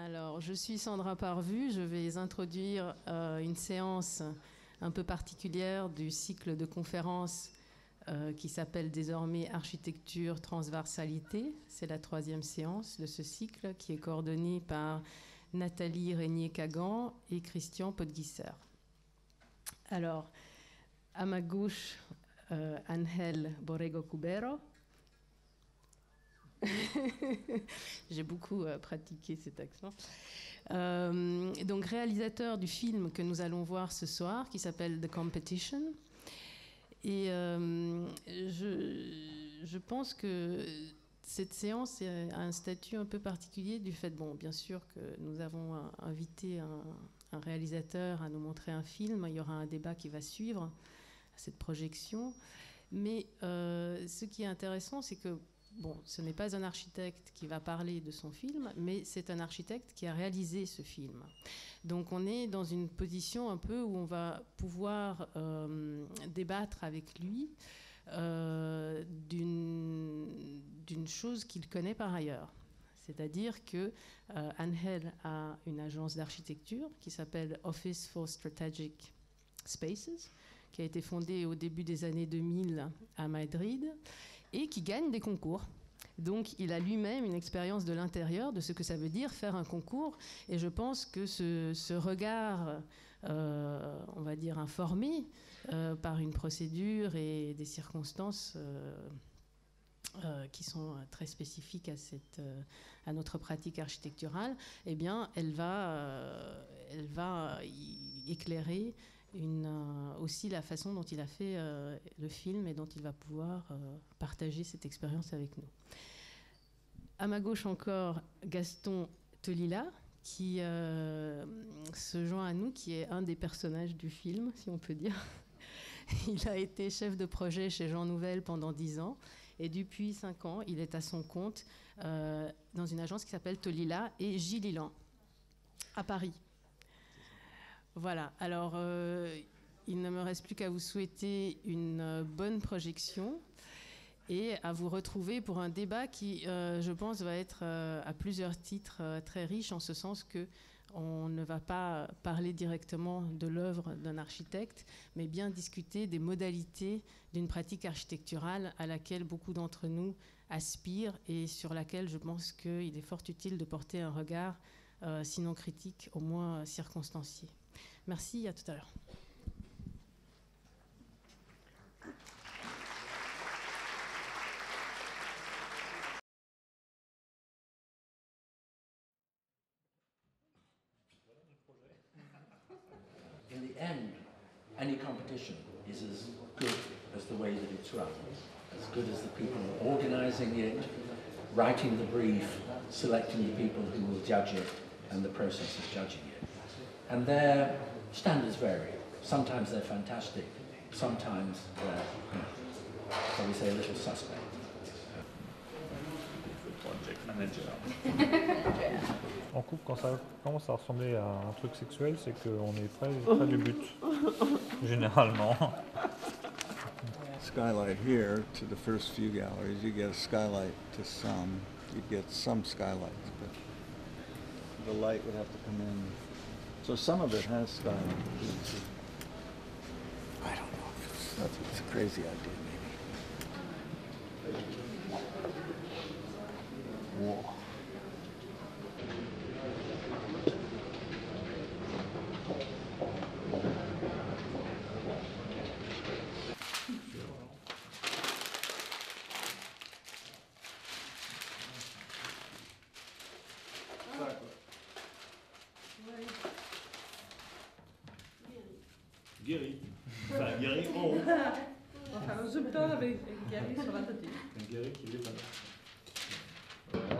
Alors, je suis Sandra Parvu. Je vais introduire une séance un peu particulière du cycle de conférences qui s'appelle désormais Architecture Transversalité. C'est la 3e séance de ce cycle qui est coordonnée par Nathalie Régnier-Kagan et Christian Podguisser. Alors, à ma gauche, Ángel Borrego Cubero. J'ai beaucoup pratiqué cet accent. Donc, réalisateur du film que nous allons voir ce soir, qui s'appelle The Competition. Et je pense que cette séance a un statut un peu particulier du fait, bon, bien sûr que nous avons invité un réalisateur à nous montrer un film. Il y aura un débat qui va suivre à cette projection. Mais ce qui est intéressant, c'est que bon, ce n'est pas un architecte qui va parler de son film, mais c'est un architecte qui a réalisé ce film. Donc on est dans une position un peu où on va pouvoir débattre avec lui d'une chose qu'il connaît par ailleurs. C'est-à-dire que Ángel a une agence d'architecture qui s'appelle Office for Strategic Spaces, qui a été fondée au début des années 2000 à Madrid, et qui gagne des concours. Donc il a lui-même une expérience de l'intérieur de ce que ça veut dire faire un concours, et je pense que ce regard, on va dire informé, par une procédure et des circonstances qui sont très spécifiques à notre pratique architecturale, eh bien, elle va éclairer aussi la façon dont il a fait le film et dont il va pouvoir partager cette expérience avec nous. À ma gauche encore, Gaston Tolila, qui se joint à nous, qui est un des personnages du film, si on peut dire. Il a été chef de projet chez Jean Nouvel pendant 10 ans, et depuis 5 ans, il est à son compte dans une agence qui s'appelle Tolila et Gillilan, à Paris. Voilà, alors il ne me reste plus qu'à vous souhaiter une bonne projection et à vous retrouver pour un débat qui, je pense, va être à plusieurs titres très riche, en ce sens qu'on ne va pas parler directement de l'œuvre d'un architecte, mais bien discuter des modalités d'une pratique architecturale à laquelle beaucoup d'entre nous aspirent et sur laquelle je pense qu'il est fort utile de porter un regard, sinon critique, au moins circonstancié. Merci, à tout à l'heure. In the end, any competition is as good as the way that it's run, as good as the people organizing it, writing the brief, selecting the people who will judge it, and the process of judging it. And their standards vary. Sometimes they're fantastic, sometimes they're, shall we say, a little suspect. Project manager. En couple, quand ça commence à ressembler à un truc sexuel, c'est qu'on est près du but, généralement. Skylight here to the first few galleries, you get a skylight to some, you get some skylights, but the light would have to come in. So some of it has skylight. I don't know, it's a crazy idea maybe. Whoa. Guéri. Enfin, guéri en haut. Enfin, un zupton avec Gary sur la tête. Un guéri qui est pas là.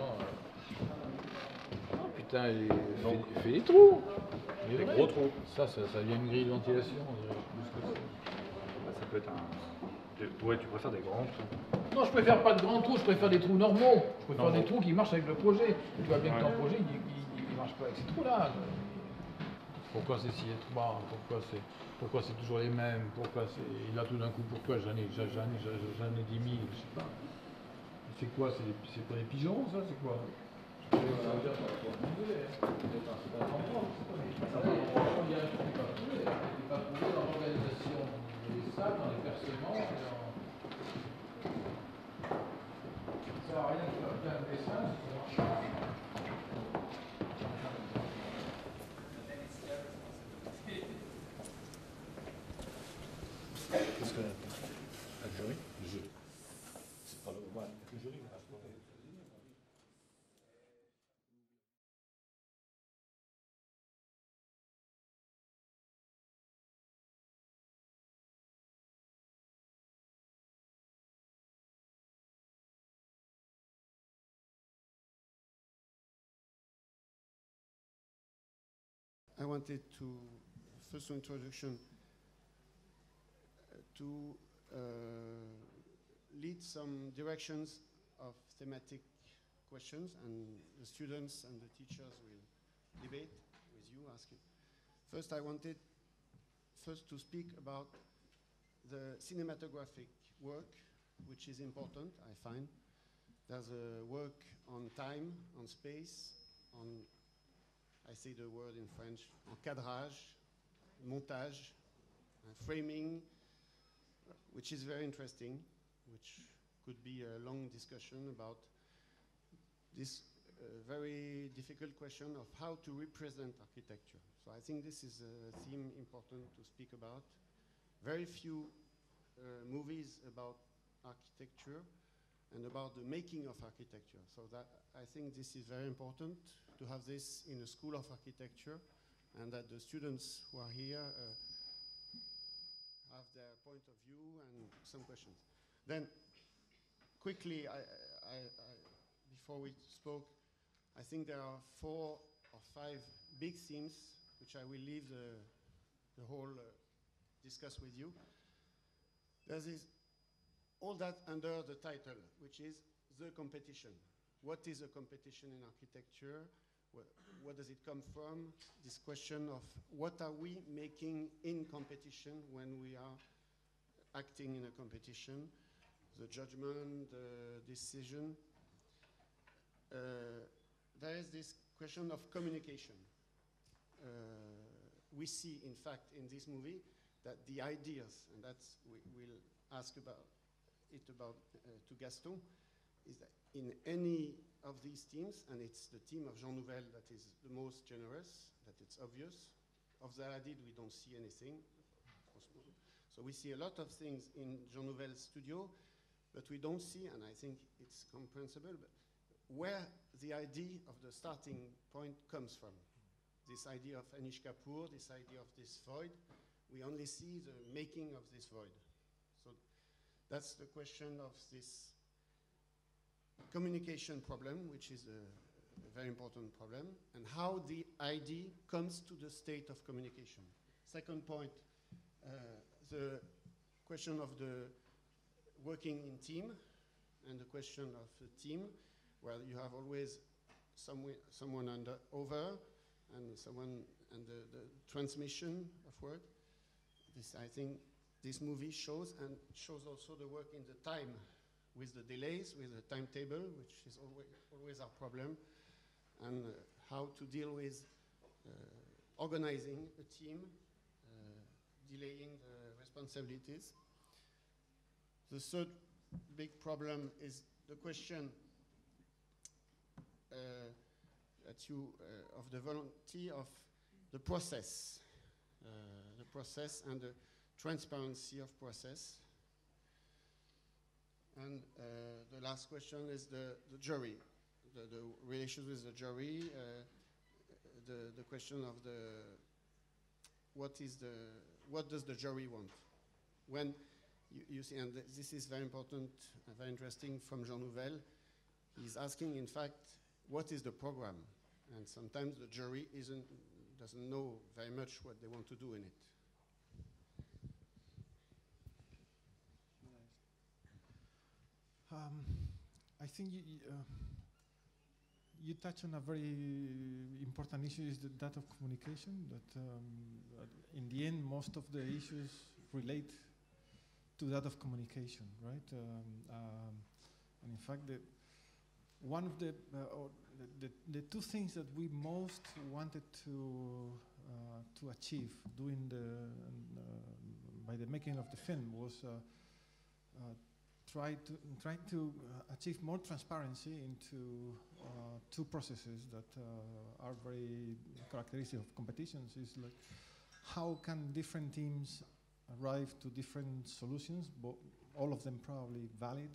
Oh putain, il fait des trous. Il y a des gros trous. Ça vient une grille de ventilation, on dirait plus que ça. Ça peut être un... Ouais, tu préfères des grands trous. Non, je préfère pas de grands trous, je préfère des trous normaux. Je préfère des trous qui marchent avec le projet. Tu vois bien que ton projet, il marche pas avec ces trous-là. Pourquoi c'est si étroit? Pourquoi c'est toujours les mêmes? Pourquoi c'est... Et là, tout d'un coup, pourquoi j'en ai 10 000, je sais pas. C'est quoi? C'est pour les pigeons, ça? C'est quoi? Ça veut dire qu'on va pouvoir trouver, hein. C'est pas comprendre. Il y a un truc qui n'est pas trouvé. Il n'est pas trouvé dans l'organisation des salles, dans les percements. Ça ne sert à rien de faire plein de dessins, ça ne marche pas. Qu'est-ce que le jury? Le jury. C'est pas le jury. I wanted to, first introduction, to lead some directions of thematic questions, and the students and the teachers will debate with you, asking. First, I wanted first to speak about the cinematographic work, which is important, I find. There's a work on time, on space, on, I say the word in French, encadrage, montage, framing, which is very interesting, which could be a long discussion about this very difficult question of how to represent architecture. So I think this is a theme important to speak about. Very few movies about architecture and about the making of architecture. So that I think this is very important to have this in a school of architecture, and that the students who are here have their point of view and some questions. Then, quickly, before we spoke, I think there are 4 or 5 big themes which I will leave the whole discuss with you. There's this, all that under the title, which is the competition. What is a competition in architecture? Where does it come from? This question of what are we making in competition when we are acting in a competition? The judgment, the decision. There is this question of communication. We see, in fact, in this movie, that the ideas, and that's we'll ask about it to Gaston, is that in any of these teams, and it's the team of Jean Nouvel that is the most generous, that it's obvious. Of Zaladid, we don't see anything. So we see a lot of things in Jean Nouvel's studio, but we don't see, and I think it's comprehensible, but where the idea of the starting point comes from. This idea of Anish Kapoor, this idea of this void, we only see the making of this void. So that's the question of this communication problem, which is a very important problem, and how the idea comes to the state of communication. Second point, the question of the working in team, and the question of the team, where you have always someone over, and someone, and the transmission of work. This, I think, this movie shows, and shows also the work in the time, with the delays, with the timetable, which is always our problem, and how to deal with organizing a team, delaying the responsibilities. The third big problem is the question of the volunteer of the process and the transparency of process. And the last question is the jury, the relations with the jury, the question of what does the jury want? When you see, and this is very important, very interesting from Jean Nouvel, he's asking, in fact, what is the program? And sometimes the jury doesn't know very much what they want to do in it. I think you touch on a very important issue, is that of communication, that in the end most of the issues relate to that of communication, right? And in fact, one of the two things that we most wanted to achieve doing by the making of the film was trying to achieve more transparency into two processes that are very characteristic of competitions. Is like how can different teams arrive to different solutions, all of them probably valid,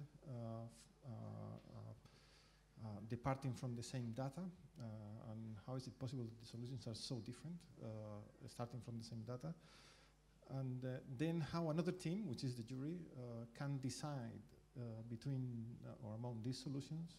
departing from the same data, and how is it possible that the solutions are so different, starting from the same data, and then how another team, which is the jury, can decide between or among these solutions,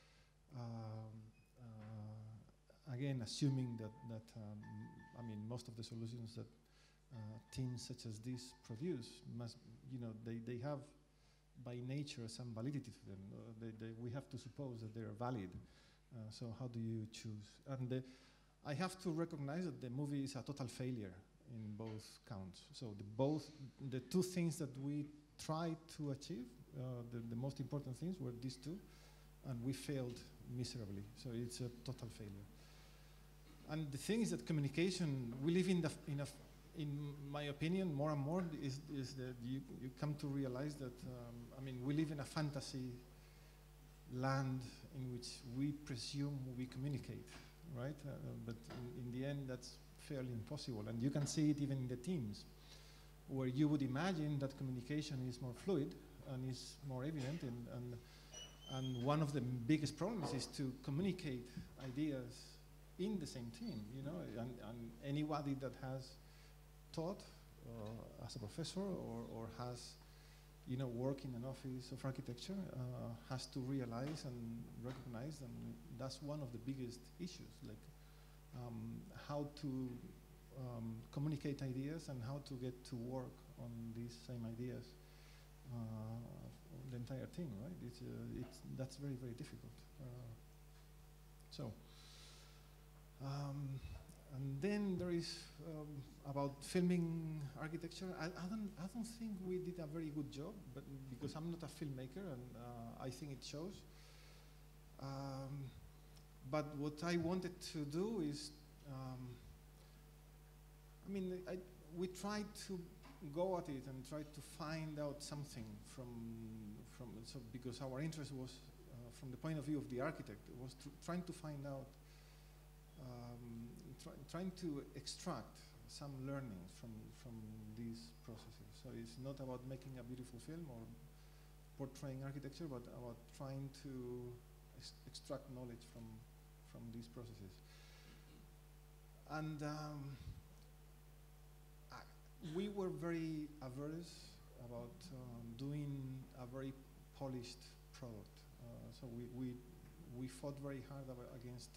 again assuming that I mean most of the solutions that teams such as this produce must, they have by nature some validity to them. We have to suppose that they are valid. So how do you choose? And I have to recognize that the movie is a total failure in both counts. So the two things that we tried to achieve, the most important things were these two, and we failed miserably. So it's a total failure. And the thing is that communication, we live in my opinion, more and more is that you come to realize that, I mean, we live in a fantasy land in which we presume we communicate, right? But in the end, that's fairly impossible. And you can see it even in the teams, where you would imagine that communication is more fluid and is more evident. And one of the biggest problems is to communicate ideas in the same team, and anybody that has taught as a professor or has worked in an office of architecture has to realize and recognize, and that's one of the biggest issues, like how to communicate ideas and how to get to work on these same ideas, the entire thing, right? That's very, very difficult. And then there is about filming architecture. I don't think we did a very good job, but because I'm not a filmmaker, and I think it shows. But what I wanted to do is, I mean, we tried to go at it and try to find out something so because our interest was from the point of view of the architect, it was trying to find out. Trying to extract some learnings from these processes. So it's not about making a beautiful film or portraying architecture, but about trying to extract knowledge from these processes. And we were very averse about doing a very polished product. So we fought very hard against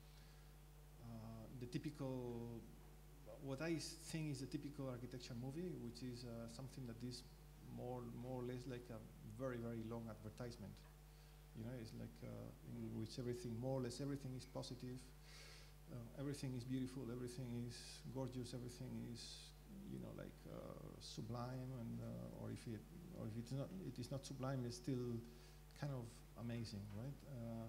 the typical, what I think is a typical architecture movie, which is something that is more or less like a very, very long advertisement. It's like in which more or less everything is positive, everything is beautiful, everything is gorgeous, everything is, like sublime, and or if it is not sublime, it's still kind of amazing, right?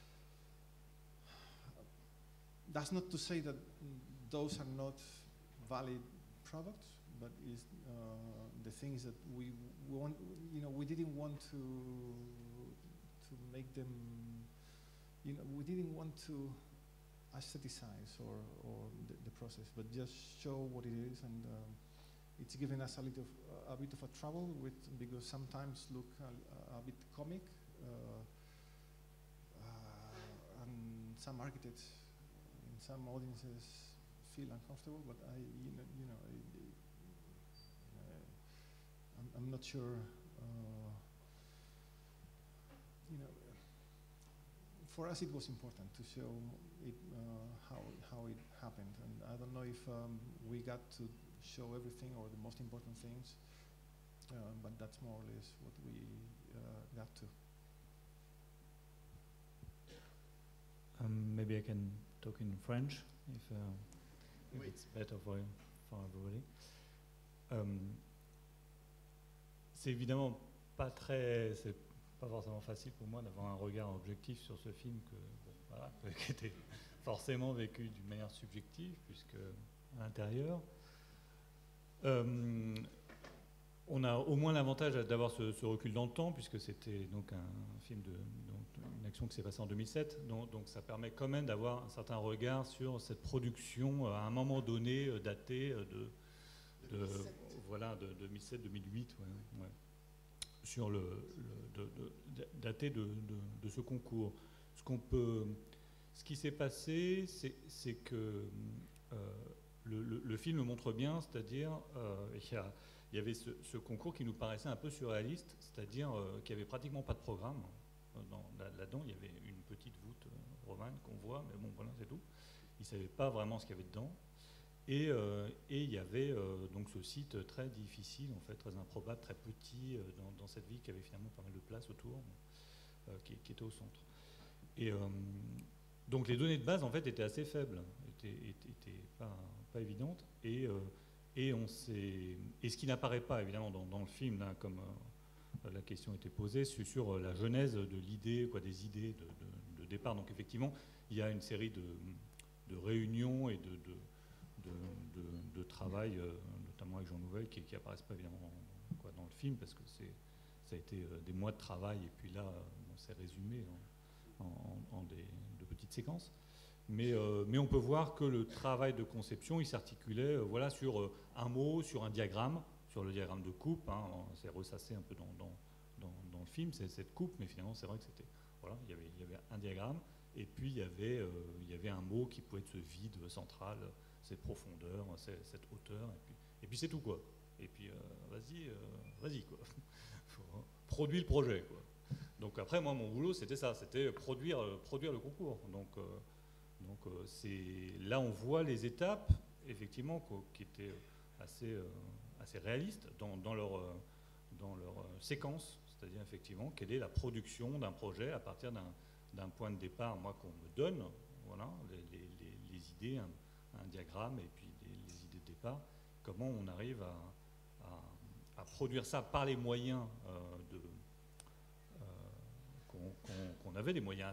That's not to say that those are not valid products, but is the things that we want. We didn't want to make them. We didn't want to aestheticize or the process, but just show what it is, and it's given us a bit of a trouble because sometimes look a bit comic, and some architects. Some audiences feel uncomfortable, but I'm not sure. For us, it was important to show it, how it happened, and I don't know if we got to show everything or the most important things, but that's more or less what we got to. Maybe I can talk in French if it's better for everybody. C'est évidemment pas très pas forcément facile pour moi d'avoir un regard objectif sur ce film qui était forcément vécu d'une manière subjective, puisque à l'intérieur, on a au moins l'avantage d'avoir ce recul dans le temps, puisque c'était donc un film une action qui s'est passée en 2007, donc ça permet quand même d'avoir un certain regard sur cette production à un moment donné datée de 2007-2008, ouais. Sur daté de ce concours. Ce qui s'est passé, c'est que le film montre bien, c'est-à-dire il y avait ce concours qui nous paraissait un peu surréaliste, c'est-à-dire qu'il n'y avait pratiquement pas de programme. Là-dedans, il y avait une petite voûte romane qu'on voit, mais bon, voilà, c'est tout. Ils ne savaient pas vraiment ce qu'il y avait dedans. Et il y avait donc ce site très difficile, en fait, très improbable, très petit, dans cette ville qui avait finalement pas mal de place autour, qui était au centre. Et donc les données de base, en fait, étaient assez faibles, étaient pas évidentes. Et ce qui n'apparaît pas, évidemment, dans le film, là, comme la question était posée, sur la genèse de l'idée, des idées de départ. Donc effectivement, il y a une série de réunions et de travail, notamment avec Jean Nouvel, qui apparaissent pas évidemment dans le film, parce que ça a été des mois de travail, et puis là, c'est résumé en de petites séquences. Mais on peut voir que le travail de conception, il s'articulait sur un mot, sur un diagramme, sur le diagramme de coupe. C'est ressassé un peu dans le film, c'est cette coupe, mais finalement, c'est vrai que c'était... Voilà, il y avait un diagramme, et puis il y avait un mot qui pouvait être ce vide central, cette profondeur, cette hauteur, et puis c'est tout, quoi. Et puis vas-y, quoi. Produis le projet, quoi. Donc après, moi, mon boulot, c'était ça, c'était produire le concours. Donc là, on voit les étapes, effectivement, qui étaient assez réalistes dans leur séquence, c'est-à-dire effectivement quelle est la production d'un projet à partir d'un point de départ, moi, qu'on me donne, voilà, les idées, un diagramme et puis les idées de départ, comment on arrive à produire ça par les moyens qu'on avait, des moyens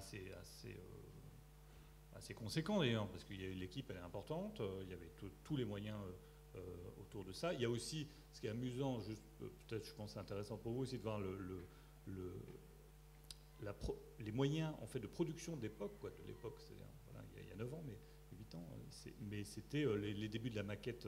assez conséquents d'ailleurs, parce que l'équipe elle est importante, il y avait tous les moyens autour de ça. Il y a aussi, ce qui est amusant, juste peut-être je pense c'est intéressant pour vous aussi de voir les moyens en fait de production d'époque, de l'époque, c'est-à-dire voilà, il y a 9 ans, mais 8 ans, mais c'était les débuts de la maquette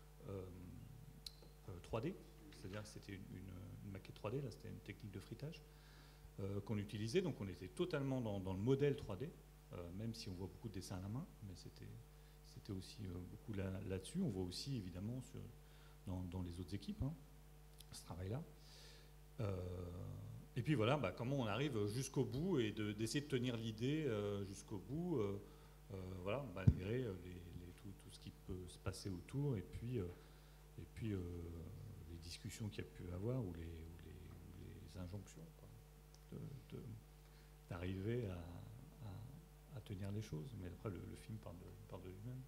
3D, c'est-à-dire que c'était une maquette 3D, là c'était une technique de frittage qu'on utilisait, donc on était totalement dans le modèle 3D, même si on voit beaucoup de dessins à la main, mais c'était aussi beaucoup là-dessus. On voit aussi évidemment dans les autres équipes ce travail-là. Et puis voilà, comment on arrive jusqu'au bout et d'essayer de tenir l'idée jusqu'au bout, voilà, malgré tout ce qui peut se passer autour, et puis les discussions qu'il y a pu avoir ou les injonctions, quoi, d'arriver à tenir les choses. Mais après, le film parle de lui-même.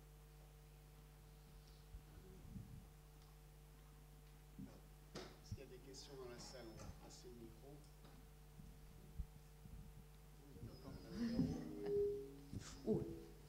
Est-ce qu'il y a des questions dans la salle? On va passer le micro. Oh.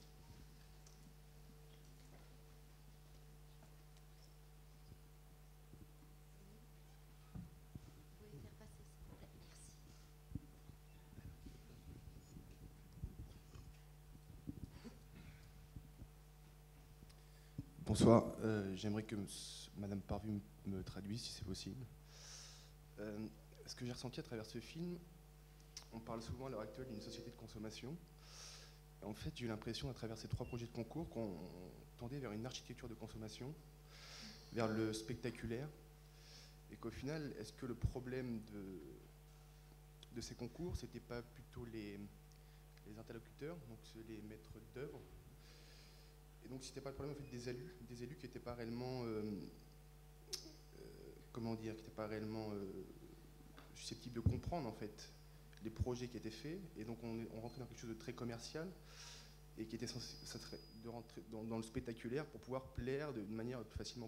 Bonsoir, j'aimerais que Madame Parvu me traduise si c'est possible. Ce que j'ai ressenti à travers ce film, on parle souvent à l'heure actuelle d'une société de consommation. Et en fait, j'ai eu l'impression à travers ces 3 projets de concours qu'on tendait vers une architecture de consommation, vers le spectaculaire, et qu'au final, est-ce que le problème de ces concours, c'était pas plutôt les interlocuteurs, donc les maîtres d'œuvre? Et donc, c'était pas le problème en fait, des élus qui n'étaient pas réellement, qui n'étaient pas réellement susceptibles de comprendre en fait les projets qui étaient faits. Et donc, on rentrait dans quelque chose de très commercial et qui était censé de rentrer dans le spectaculaire pour pouvoir plaire d'une manière le plus facilement,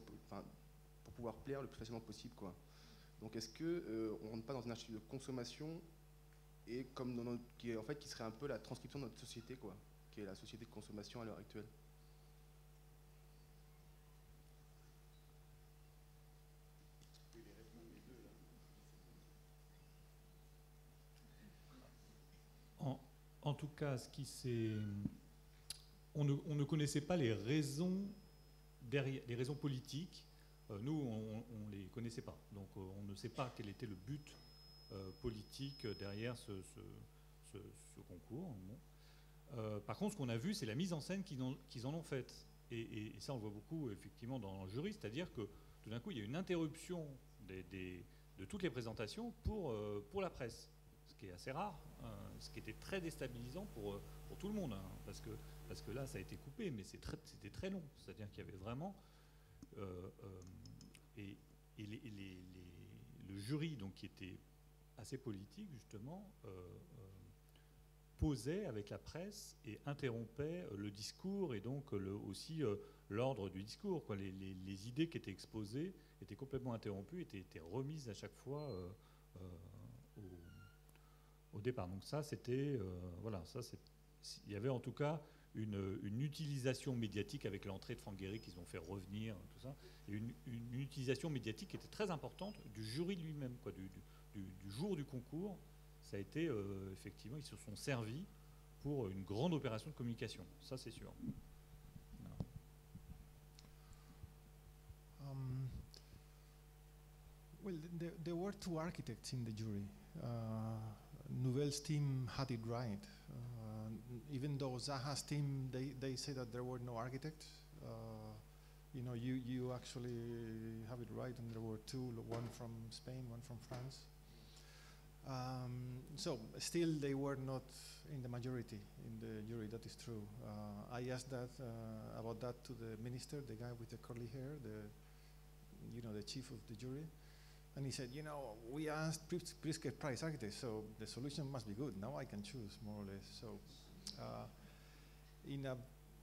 pour pouvoir plaire le plus facilement possible, quoi. Donc, est-ce que on rentre pas dans une architecture de consommation et comme dans qui serait un peu la transcription de notre société, quoi, qui est la société de consommation à l'heure actuelle. En tout cas, on ne connaissait pas les raisons derrière, les raisons politiques. Nous, on ne les connaissait pas. Donc, on ne sait pas quel était le but politique derrière ce concours. Bon. Par contre, ce qu'on a vu, c'est la mise en scène qu'ils en ont faite. Et ça, on le voit beaucoup, effectivement, dans le jury. C'est-à-dire que, tout d'un coup, il y a une interruption de toutes les présentations pour la presse. Ce qui est assez rare, ce qui était très déstabilisant pour tout le monde, hein, parce que là, ça a été coupé, mais c'était très long. C'est-à-dire qu'il y avait vraiment... le jury, donc, qui était assez politique, justement, posait avec la presse et interrompait le discours et donc aussi l'ordre du discours, quoi. Les idées qui étaient exposées étaient complètement interrompues, étaient remises à chaque fois au départ. Donc ça, c'était... voilà, ça, il y avait en tout cas une utilisation médiatique avec l'entrée de Franck Gehry qu'ils ont fait revenir, tout ça, et une utilisation médiatique qui était très importante du jury lui-même, quoi, du jour du concours. Ça a été, effectivement, ils se sont servis pour une grande opération de communication, ça c'est sûr. Well, there were two architects in the jury. Nouvel's team had it right. Even though Zaha's team, they say that there were no architects. You know, you actually have it right, and there were two, one from Spain, one from France. So still they were not in the majority in the jury, that is true. I asked about that to the minister, the guy with the curly hair, the chief of the jury. And he said, we asked Pritzker Price architects, so the solution must be good. Now I can choose, more or less. So in a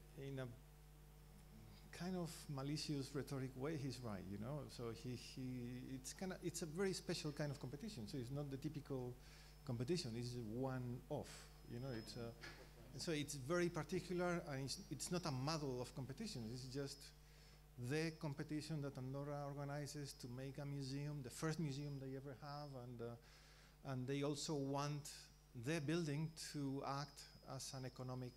kind of malicious rhetoric way, he's right, So it's a very special kind of competition. So it's not the typical competition. It's one-off, so it's very particular, and it's not a model of competition. It's just the competition that Andorra organizes to make a museum, the first museum they ever have, and they also want their building to act as an economic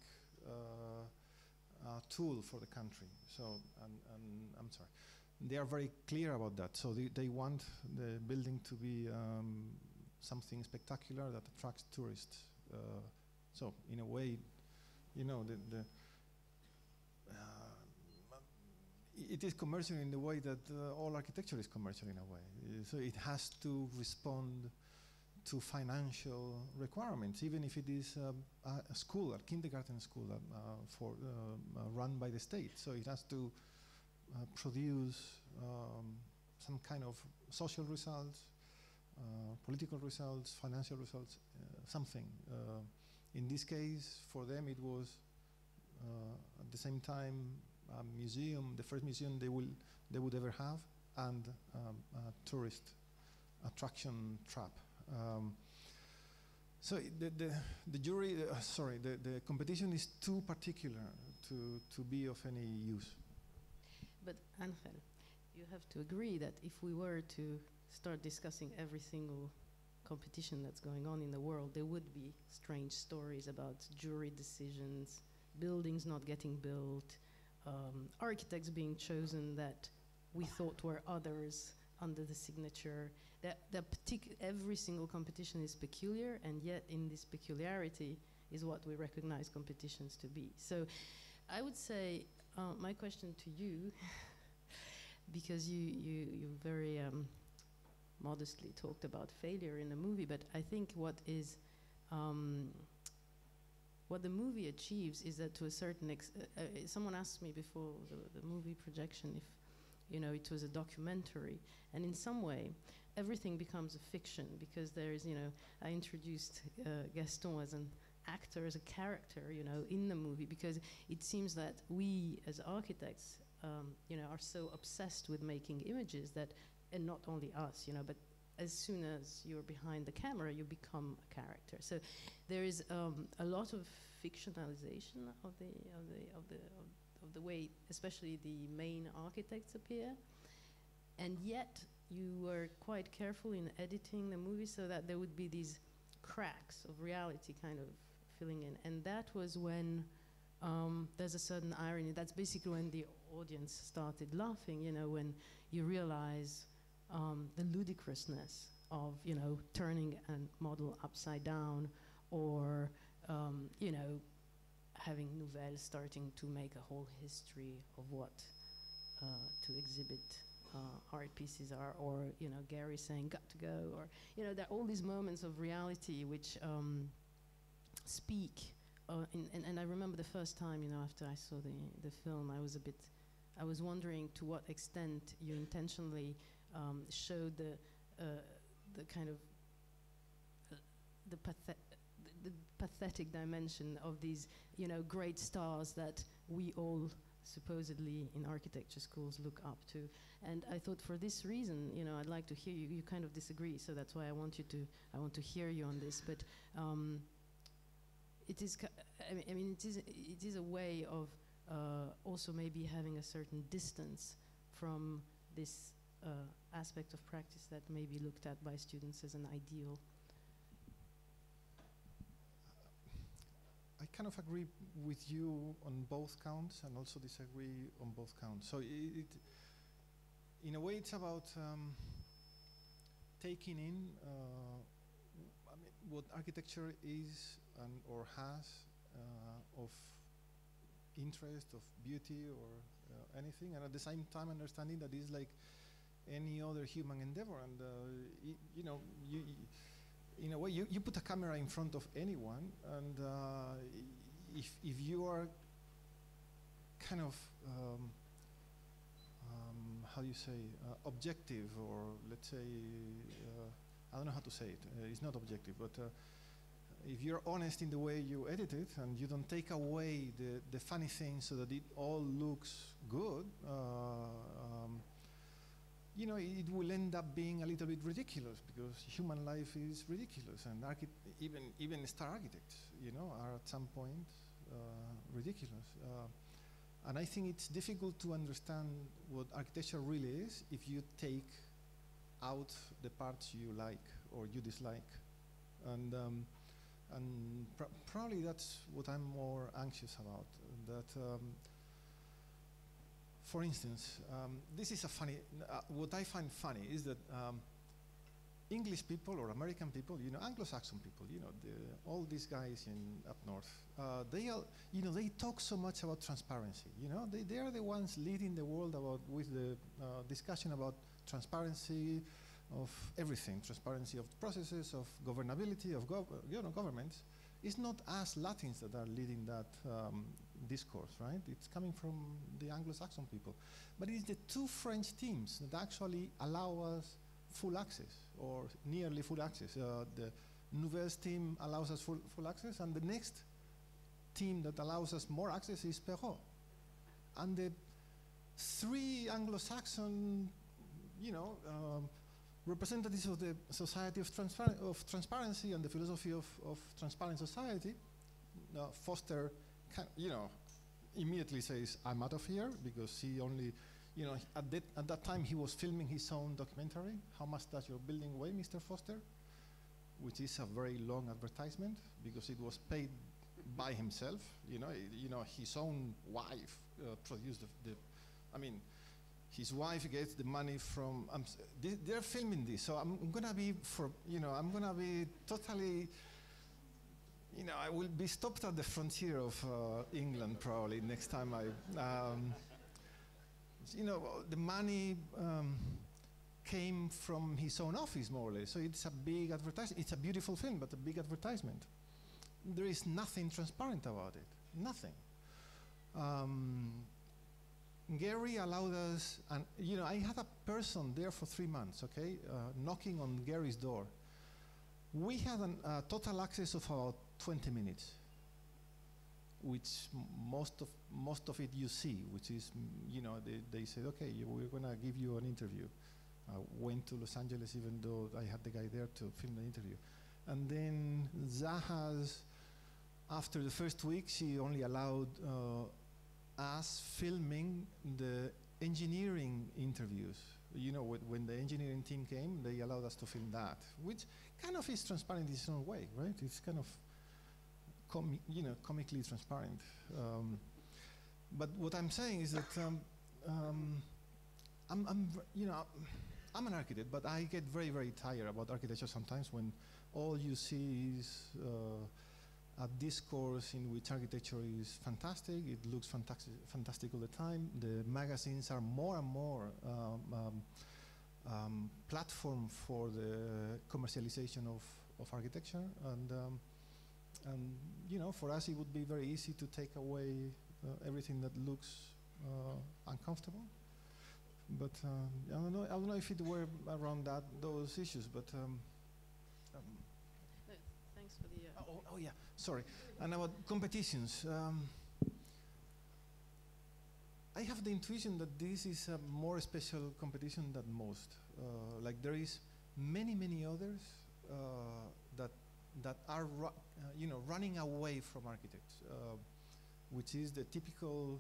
tool for the country. So, and I'm sorry, they are very clear about that. So they want the building to be something spectacular that attracts tourists. So in a way, it is commercial in the way that all architecture is commercial in a way. So it has to respond to financial requirements, even if it is a school, a kindergarten school run by the state. So it has to produce some kind of social results, political results, financial results, something. In this case, for them, it was at the same time a museum, the first museum they would ever have, and a tourist attraction trap. So the jury, the competition is too particular to be of any use. But Angel, you have to agree that if we were to start discussing every single competition that's going on in the world, there would be strange stories about jury decisions, buildings not getting built, architects being chosen that we thought were others under the signature. Every single competition is peculiar, and yet in this peculiarity is what we recognize competitions to be. So I would say, my question to you, because you very modestly talked about failure in the movie, but I think what the movie achieves is that, to a certain someone asked me before the movie projection if it was a documentary, and in some way everything becomes a fiction, because there is, I introduced Gaston as an actor, as a character, in the movie, because it seems that we as architects, are so obsessed with making images that, and not only us, but as soon as you're behind the camera, you become a character. So there is a lot of fictionalization of the way, especially the main architects appear, and yet you were quite careful in editing the movie so that there would be these cracks of reality kind of filling in, and that was when there's a certain irony. That's basically when the audience started laughing, you know, when you realize the ludicrousness of, you know, turning a model upside down, or, you know, having Nouvelle starting to make a whole history of what to exhibit art pieces are, or, you know, Gary saying got to go, or, you know, there are all these moments of reality which speak. And I remember the first time, you know, after I saw the film, I was wondering to what extent you intentionally showed the kind of the pathetic dimension of these, you know, great stars that we all supposedly in architecture schools look up to. And I thought, for this reason, you know, I'd like to hear you. You kind of disagree, so that's why I want to hear you on this. But it is, I mean, it is a way of also maybe having a certain distance from this aspect of practice that may be looked at by students as an ideal. I kind of agree with you on both counts, and also disagree on both counts. So in a way, it's about taking in I mean, what architecture is or has of interest, of beauty, or anything, and at the same time understanding that it's like any other human endeavor. And you know, in a way, you put a camera in front of anyone, and if you are kind of how do you say, objective, or let's say, I don't know how to say it. It's not objective, but if you're honest in the way you edit it, and you don't take away the funny things so that it all looks good, you know, it will end up being a little bit ridiculous, because human life is ridiculous, and even star architects, you know, are at some point ridiculous. And I think it's difficult to understand what architecture really is if you take out the parts you like or you dislike. And probably that's what I'm more anxious about. That, for instance, this is a funny, what I find funny is that English people or American people, you know, Anglo-Saxon people, you know, all these guys up north, they all, you know, they talk so much about transparency. You know, they are the ones leading the world with the discussion about transparency of everything, transparency of processes, of governability, of governments. It's not us Latins that are leading that discourse, right? It's coming from the Anglo-Saxon people. But it's the two French teams that actually allow us full access, or nearly full access. The Nouvelle's team allows us full access, and the next team that allows us more access is Perrault. And the three Anglo-Saxon, you know, representatives of the Society of Transparency and the philosophy of transparent society, Foster, you know, immediately says, I'm out of here, because he only, you know, at that time he was filming his own documentary, How Much Does Your Building Weigh, Mr. Foster? Which is a very long advertisement, because it was paid by himself. You know, his own wife produced I mean, his wife gets the money from, they're filming this, so I'm gonna be, I'm gonna be totally, you know, I will be stopped at the frontier of England probably next time you know, the money came from his own office, more or less, so it's a big advertisement. It's a beautiful film, but a big advertisement. There is nothing transparent about it, nothing. Gary allowed us, and you know, I had a person there for 3 months, okay, knocking on Gary's door. We had a total access of about 20 minutes, which most of it you see, which is, you know, they said, okay, we're gonna give you an interview. I went to Los Angeles even though I had the guy there to film the interview. And then Zaha's, after the first week, she only allowed us filming the engineering interviews. You know, when the engineering team came, they allowed us to film that, which kind of is transparent in its own way, right? It's kind of, comically transparent. But what I'm saying is that I'm an architect, but I get very, very tired about architecture sometimes when all you see is a discourse in which architecture is fantastic, it looks fantastic all the time. The magazines are more and more platform for the commercialization of architecture, and for us it would be very easy to take away everything that looks uncomfortable. But I don't know if it were around those issues, but. Thanks for the. Oh yeah, sorry. And about competitions, I have the intuition that this is a more special competition than most. Like there is many others that are running away from architects, which is the typical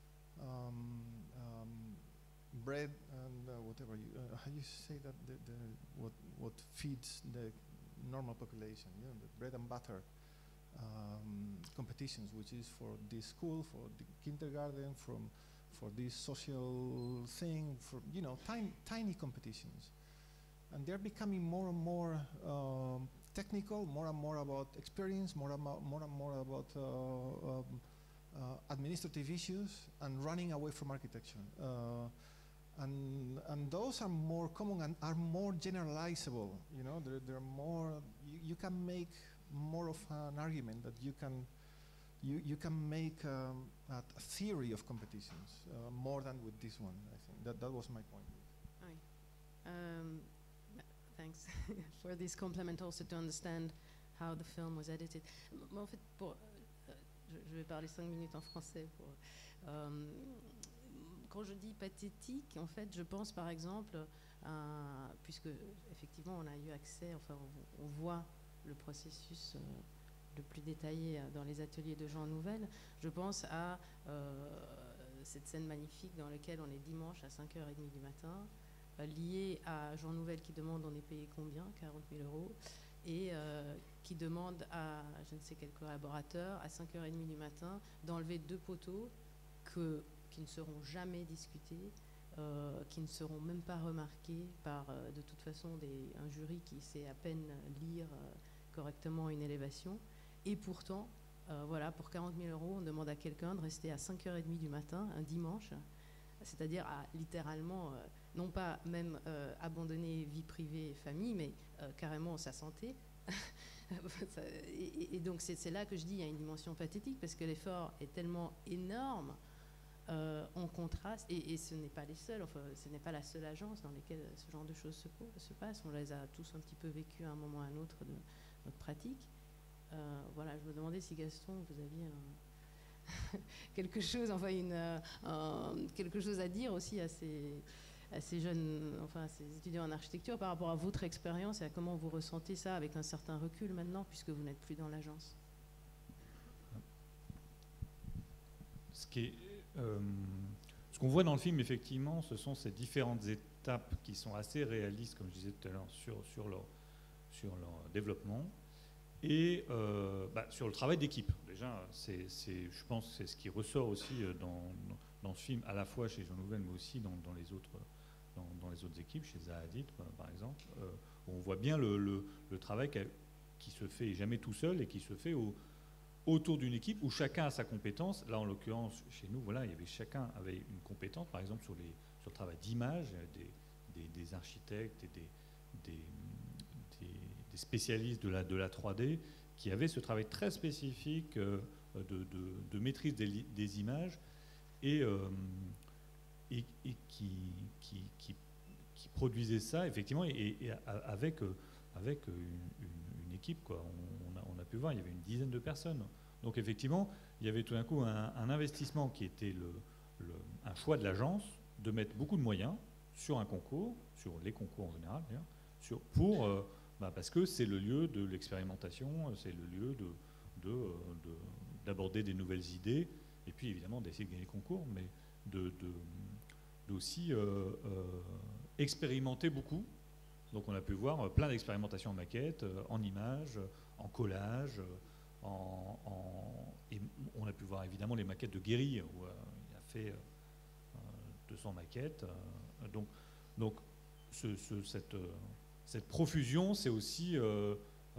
bread and whatever how you say that what feeds the normal population, the bread and butter competitions, which is for this school, for the kindergarten, for this social thing, for tiny competitions, and they're becoming more and more technical, more and more about experience, more and more about administrative issues, and running away from architecture. And those are more common and are more generalizable. They're more. You can make more of an argument that you can make a theory of competitions more than with this one. I think that was my point. Thanks for this compliment, also to understand how the film was edited. En fait, je vais parler 5 minutes en français. Quand je dis pathétique, en fait, je pense par exemple, puisque effectivement on a eu accès, enfin on voit le processus le plus détaillé dans les ateliers de Jean Nouvel, je pense à cette scène magnifique dans laquelle on est dimanche à 5h30 du matin, liée à Jean Nouvel qui demande on est payé combien, 40 000 €, et qui demande à je ne sais quel collaborateur à 5h30 du matin d'enlever 2 poteaux qui ne seront jamais discutés, qui ne seront même pas remarqués par de toute façon un jury qui sait à peine lire correctement une élévation. Et pourtant, voilà, pour 40 000 €, on demande à quelqu'un de rester à 5h30 du matin, un dimanche, c'est-à-dire à littéralement, non pas même abandonner vie privée et famille, mais carrément sa santé. et donc c'est là que je dis il y a une dimension pathétique, parce que l'effort est tellement énorme en contraste, et ce n'est pas les seuls, enfin ce n'est pas la seule agence dans laquelle ce genre de choses se passe. On les a tous un petit peu vécu à un moment ou à un autre de notre pratique. Voilà, je me demandais si Gaston, vous aviez quelque chose, enfin quelque chose à dire aussi à ces jeunes, enfin à ces étudiants en architecture par rapport à votre expérience et à comment vous ressentez ça avec un certain recul maintenant, puisque vous n'êtes plus dans l'agence. Ce qu'on voit dans le film, effectivement, ce sont ces différentes étapes qui sont assez réalistes, comme je disais tout à l'heure, sur leur développement et sur le travail d'équipe. Déjà, je pense que c'est ce qui ressort aussi dans ce film, à la fois chez Jean Nouvel, mais aussi dans les autres équipes, chez Zaha Hadid, par exemple. On voit bien le travail qui se fait jamais tout seul et qui se fait autour d'une équipe où chacun a sa compétence. Là, en l'occurrence, chez nous, voilà, chacun avait une compétence, par exemple sur le travail d'image, des architectes et des spécialistes de la 3D qui avaient ce travail très spécifique de maîtrise des images et qui produisaient ça, effectivement, et avec une équipe, quoi. On a pu voir, il y avait une dizaine de personnes. Donc effectivement, il y avait tout d'un coup un investissement qui était un choix de l'agence de mettre beaucoup de moyens sur un concours, sur les concours en général, d'ailleurs, parce que c'est le lieu de l'expérimentation, c'est le lieu d'aborder des nouvelles idées, et puis évidemment d'essayer de gagner le concours, mais d'aussi expérimenter beaucoup. Donc on a pu voir plein d'expérimentations en maquette, en images, en collage, et on a pu voir évidemment les maquettes de Guéry, où il a fait 200 maquettes. Donc cette profusion, c'est aussi le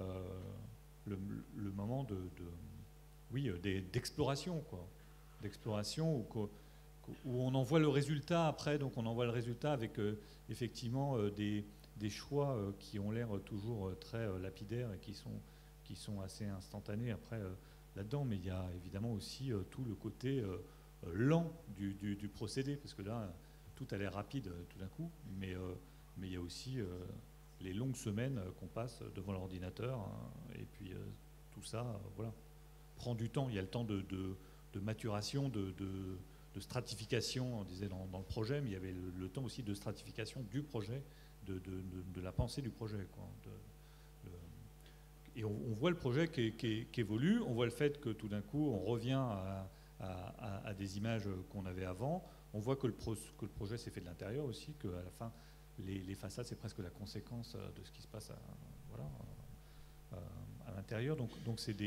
moment d'exploration, quoi. D'exploration où on en voit le résultat après. Donc on en voit le résultat avec effectivement des choix qui ont l'air toujours très lapidaires et qui sont assez instantanés après là-dedans. Mais il y a évidemment aussi tout le côté lent du procédé, parce que là, tout a l'air rapide tout d'un coup, mais il y a aussi les longues semaines qu'on passe devant l'ordinateur, et puis tout ça, voilà, prend du temps. Il y a le temps de maturation, de stratification, on disait dans le projet, mais il y avait le temps aussi de stratification du projet, de la pensée du projet, quoi. Et on voit le projet qui évolue, on voit le fait que tout d'un coup on revient à des images qu'on avait avant, on voit que le projet s'est fait de l'intérieur aussi, qu'à la fin les façades c'est presque la conséquence de ce qui se passe à l'intérieur. Donc c'est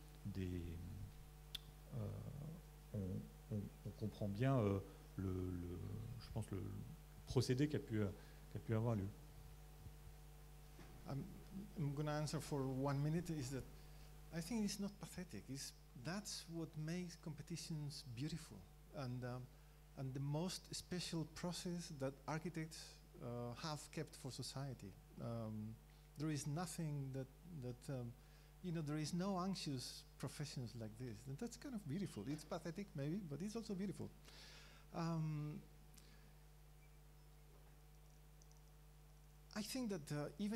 on comprend bien je pense le procédé qui a pu avoir lieu. I'm going to answer for 1 minute. Is that I think it's not pathetic. That's what makes competitions beautiful, and the most special process that architects have kept for society. There is nothing that there is no anxious professions like this. And that's kind of beautiful. It's pathetic maybe, but it's also beautiful. I think that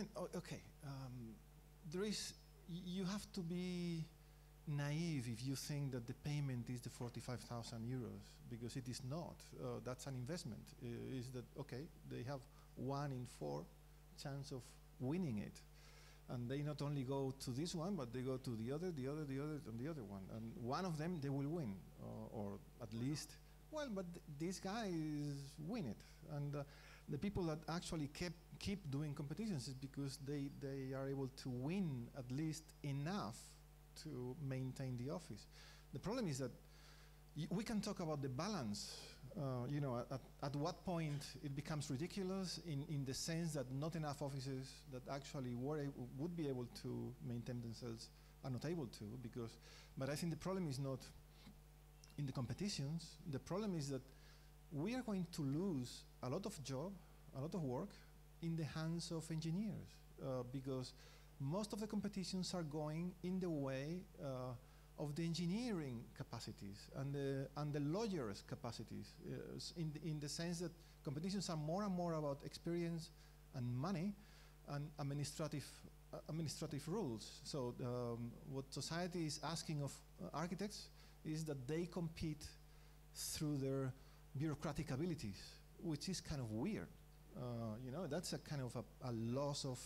you have to be naive if you think that the payment is the 45,000 euros, because it is not. That's an investment. Is that okay? They have 1 in 4 chance of winning it, and they not only go to this one, but they go to the other, and the other one, and one of them they will win, or at least. Well, but these guys win it, and the people that actually keep doing competitions is because they are able to win at least enough to maintain the office. The problem is that we can talk about the balance, at what point it becomes ridiculous in the sense that not enough offices that actually would be able to maintain themselves are not able to, but I think the problem is not in the competitions. The problem is that we are going to lose a lot of work in the hands of engineers, because most of the competitions are going in the way of the engineering capacities and the lawyers' capacities, in the sense that competitions are more and more about experience and money and administrative rules. So what society is asking of architects is that they compete through their bureaucratic abilities, which is kind of weird. That's a kind of a loss of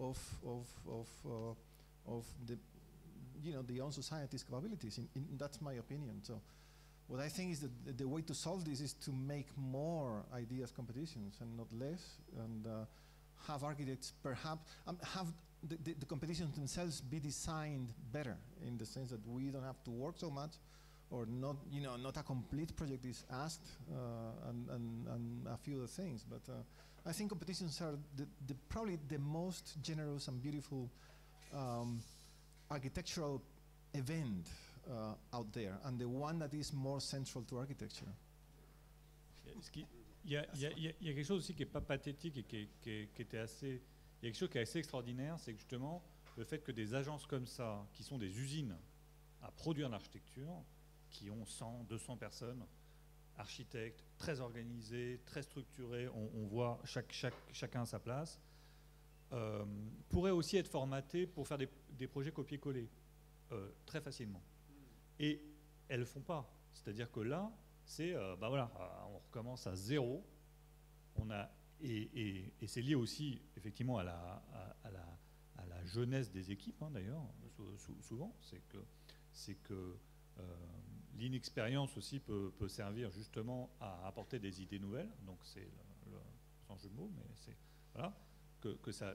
the own society's capabilities. That's my opinion. So, what I think is that the way to solve this is to make more ideas competitions and not less, and have architects perhaps have the competitions themselves be designed better, in the sense that we don't have to work so much, or not a complete project is asked, and a few other things. But I think competitions are probably the most generous and beautiful architectural event out there, and the one that is more central to architecture. Il y a quelque chose aussi qui n'est pas pathétique et qui était assez... Il y a quelque chose qui est assez extraordinaire, c'est que justement, le fait que des agences comme ça, qui sont des usines à produire de l'architecture, qui ont 100, 200 personnes, architectes, très organisés, très structurés, on voit chacun à sa place, pourraient aussi être formatés pour faire des projets copier-coller très facilement. Et elles ne le font pas. C'est-à-dire que là, c'est, on recommence à zéro, on a Et c'est lié aussi, effectivement, à la jeunesse des équipes, hein, d'ailleurs, souvent. C'est que l'inexpérience aussi peut servir justement à apporter des idées nouvelles. Donc c'est sans jeu de mots, mais c'est voilà que ça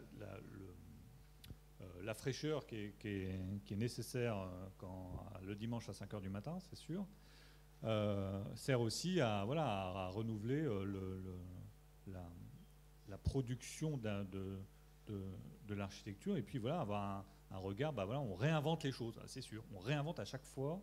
la fraîcheur qui est nécessaire le dimanche à 5h du matin, c'est sûr, sert aussi à renouveler la production de l'architecture, et puis voilà, avoir un regard, on réinvente les choses, c'est sûr. On réinvente à chaque fois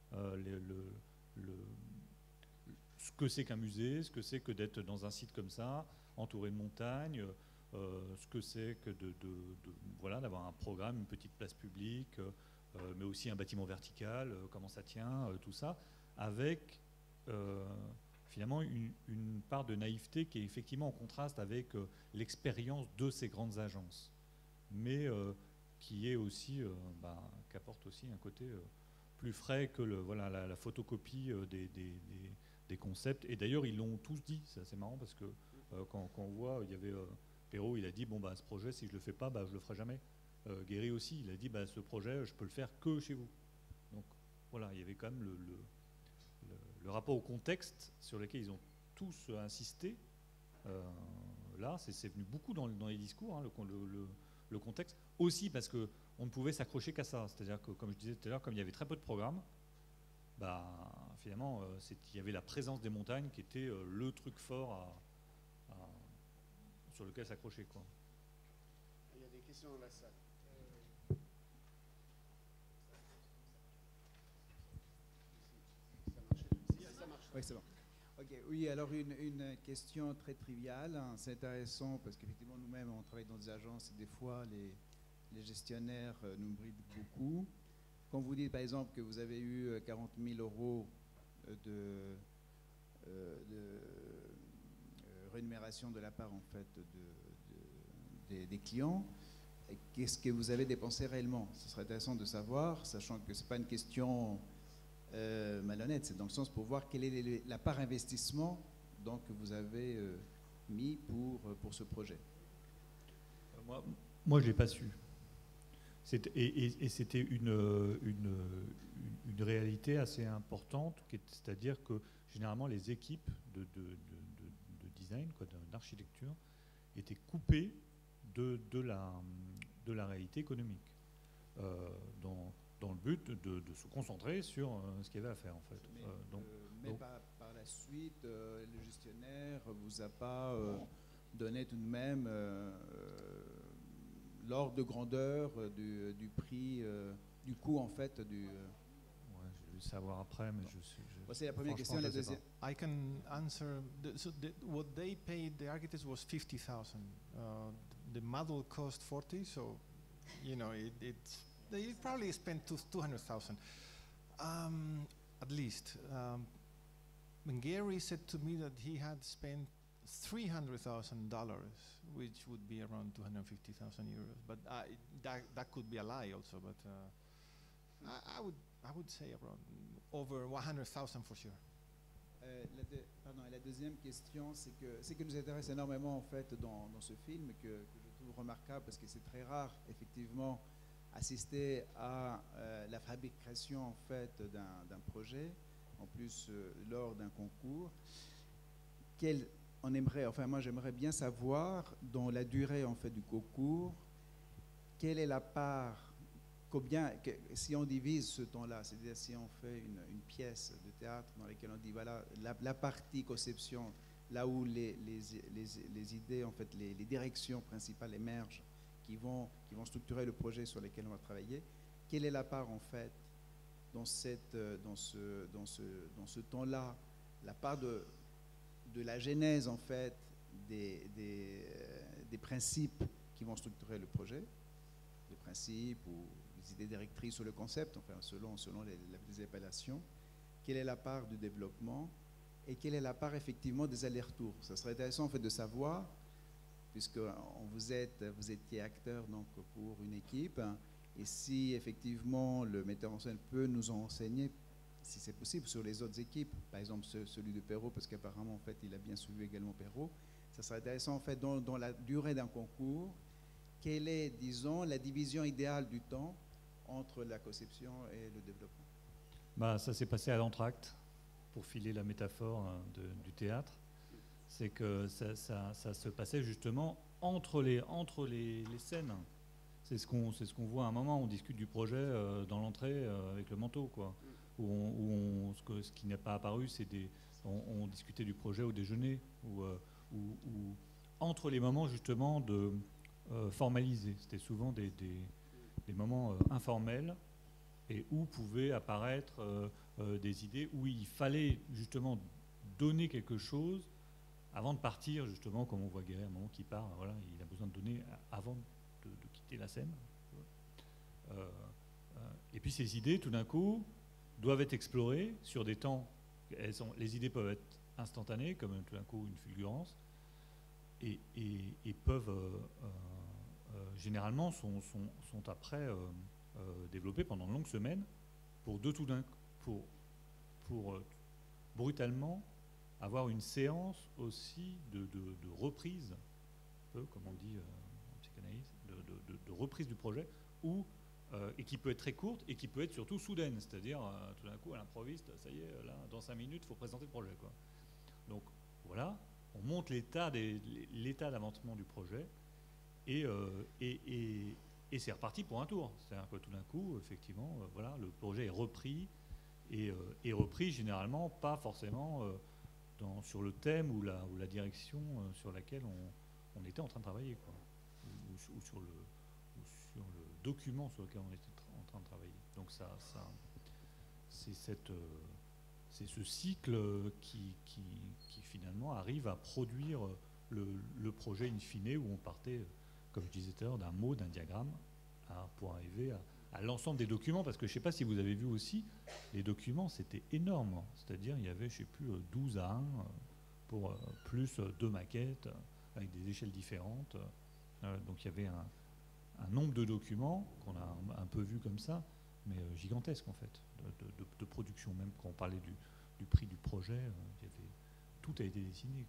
ce que c'est qu'un musée, ce que c'est que d'être dans un site comme ça, entouré de montagnes, ce que c'est que d'avoir un programme, une petite place publique, mais aussi un bâtiment vertical, comment ça tient, tout ça, avec finalement une part de naïveté qui est effectivement en contraste avec l'expérience de ces grandes agences, mais qui est aussi, qu'apporte aussi un côté plus frais que la photocopie des concepts. Et d'ailleurs, ils l'ont tous dit, c'est assez marrant parce que quand on voit, il y avait Perrault, il a dit, ce projet, si je le fais pas, je le ferai jamais. Guéry aussi, il a dit, ce projet, je peux le faire que chez vous. Donc voilà, il y avait quand même le rapport au contexte sur lequel ils ont tous insisté. Là, c'est venu beaucoup dans les discours, hein, le contexte. Aussi parce qu'on ne pouvait s'accrocher qu'à ça. C'est-à-dire que, comme je disais tout à l'heure, comme il y avait très peu de programmes, finalement, il y avait la présence des montagnes qui était le truc fort sur lequel s'accrocher, quoi. Il y a des questions dans la salle. Ça marche. Oui, c'est bon. Okay, oui, alors une question très triviale. Hein. C'est intéressant parce qu'effectivement, nous-mêmes, on travaille dans des agences et des fois, les gestionnaires nous brident beaucoup. Quand vous dites, par exemple, que vous avez eu 40 000 euros de rémunération de la part, en fait, des clients, qu'est-ce que vous avez dépensé réellement? Ce serait intéressant de savoir, sachant que ce n'est pas une question malhonnête, c'est dans le sens pour voir quelle est la part investissement donc, que vous avez mis pour ce projet. Moi je ne l'ai pas su. Et c'était une réalité assez importante, c'est-à-dire que généralement les équipes de design, d'architecture, étaient coupées de la réalité économique. Dans le but de se concentrer sur ce qu'il y avait à faire, en fait. Mais par la suite, le gestionnaire ne vous a pas donné tout de même l'ordre de grandeur du prix, du coût, en fait, du... Ouais, je vais le savoir après, mais c'est la première question. La deuxième. I can answer. What they paid the architects was 50,000. The model cost 40, so they probably spent 200,000, at least. Gary said to me that he had spent $300,000, which would be around 250,000 euros. But that could be a lie also. But I would say around over 100,000 for sure. La deuxième question, c'est que ce qui nous intéresse énormément en fait dans ce film, que je trouve remarquable parce que c'est très rare effectivement assister à la fabrication en fait d'un projet, en plus lors d'un concours. Moi j'aimerais bien savoir dans la durée en fait du concours, quelle est la part, si on divise ce temps-là, c'est-à-dire si on fait une pièce de théâtre dans laquelle on dit voilà la partie conception, là où les idées en fait les directions principales émergent, qui vont structurer le projet sur lequel on va travailler, quelle est la part en fait dans ce temps-là, la part de la genèse en fait des principes qui vont structurer le projet, les principes ou les idées directrices ou le concept, enfin selon les appellations, quelle est la part du développement et quelle est la part effectivement des allers-retours. Ça serait intéressant en fait de savoir, puisque vous étiez acteur donc pour une équipe, hein, et si effectivement le metteur en scène peut nous enseigner, si c'est possible, sur les autres équipes, par exemple celui de Perrault, parce qu'apparemment en fait il a bien suivi également Perrault, ça Ça serait intéressant en fait dans la durée d'un concours, quelle est, disons, la division idéale du temps entre la conception et le développement? Bah, ça s'est passé à l'entracte, pour filer la métaphore du théâtre. C'est que ça se passait justement entre les scènes. C'est ce qu'on voit à un moment, on discute du projet dans l'entrée avec le manteau, quoi. Ce qui n'est pas apparu, c'est on discutait du projet au déjeuner, ou entre les moments justement de formalisés. C'était souvent des moments informels, et où pouvaient apparaître des idées, où il fallait justement donner quelque chose avant de partir, justement, comme on voit Guéret à un moment qui part, voilà, il a besoin de donner avant de quitter la scène. Et puis ces idées, tout d'un coup, doivent être explorées sur des temps. Les idées peuvent être instantanées, comme tout d'un coup une fulgurance, et peuvent généralement sont après développées pendant de longues semaines pour brutalement avoir une séance aussi de reprise, un peu comme on dit en psychanalyse, de reprise du projet, et qui peut être très courte et qui peut être surtout soudaine, c'est-à-dire tout d'un coup à l'improviste, ça y est, là, dans 5 minutes, il faut présenter le projet, quoi. Donc voilà, on monte l'état d'avancement du projet, et c'est reparti pour un tour. C'est-à-dire que tout d'un coup, effectivement, voilà, le projet est repris, et repris généralement pas forcément sur le thème ou la direction sur laquelle on était en train de travailler, quoi, ou sur le document sur lequel on était en train de travailler. Donc c'est ce cycle qui finalement arrive à produire le projet in fine, où on partait, comme je disais tout à l'heure, d'un mot, d'un diagramme, pour arriver à l'ensemble des documents, parce que je ne sais pas si vous avez vu aussi, les documents, c'était énorme. C'est-à-dire, il y avait, je ne sais plus, 12 à 1, pour plus 2 maquettes, avec des échelles différentes. Donc il y avait un nombre de documents qu'on a un peu vu comme ça, mais gigantesque en fait, de production. Même quand on parlait du prix du projet, tout a été dessiné,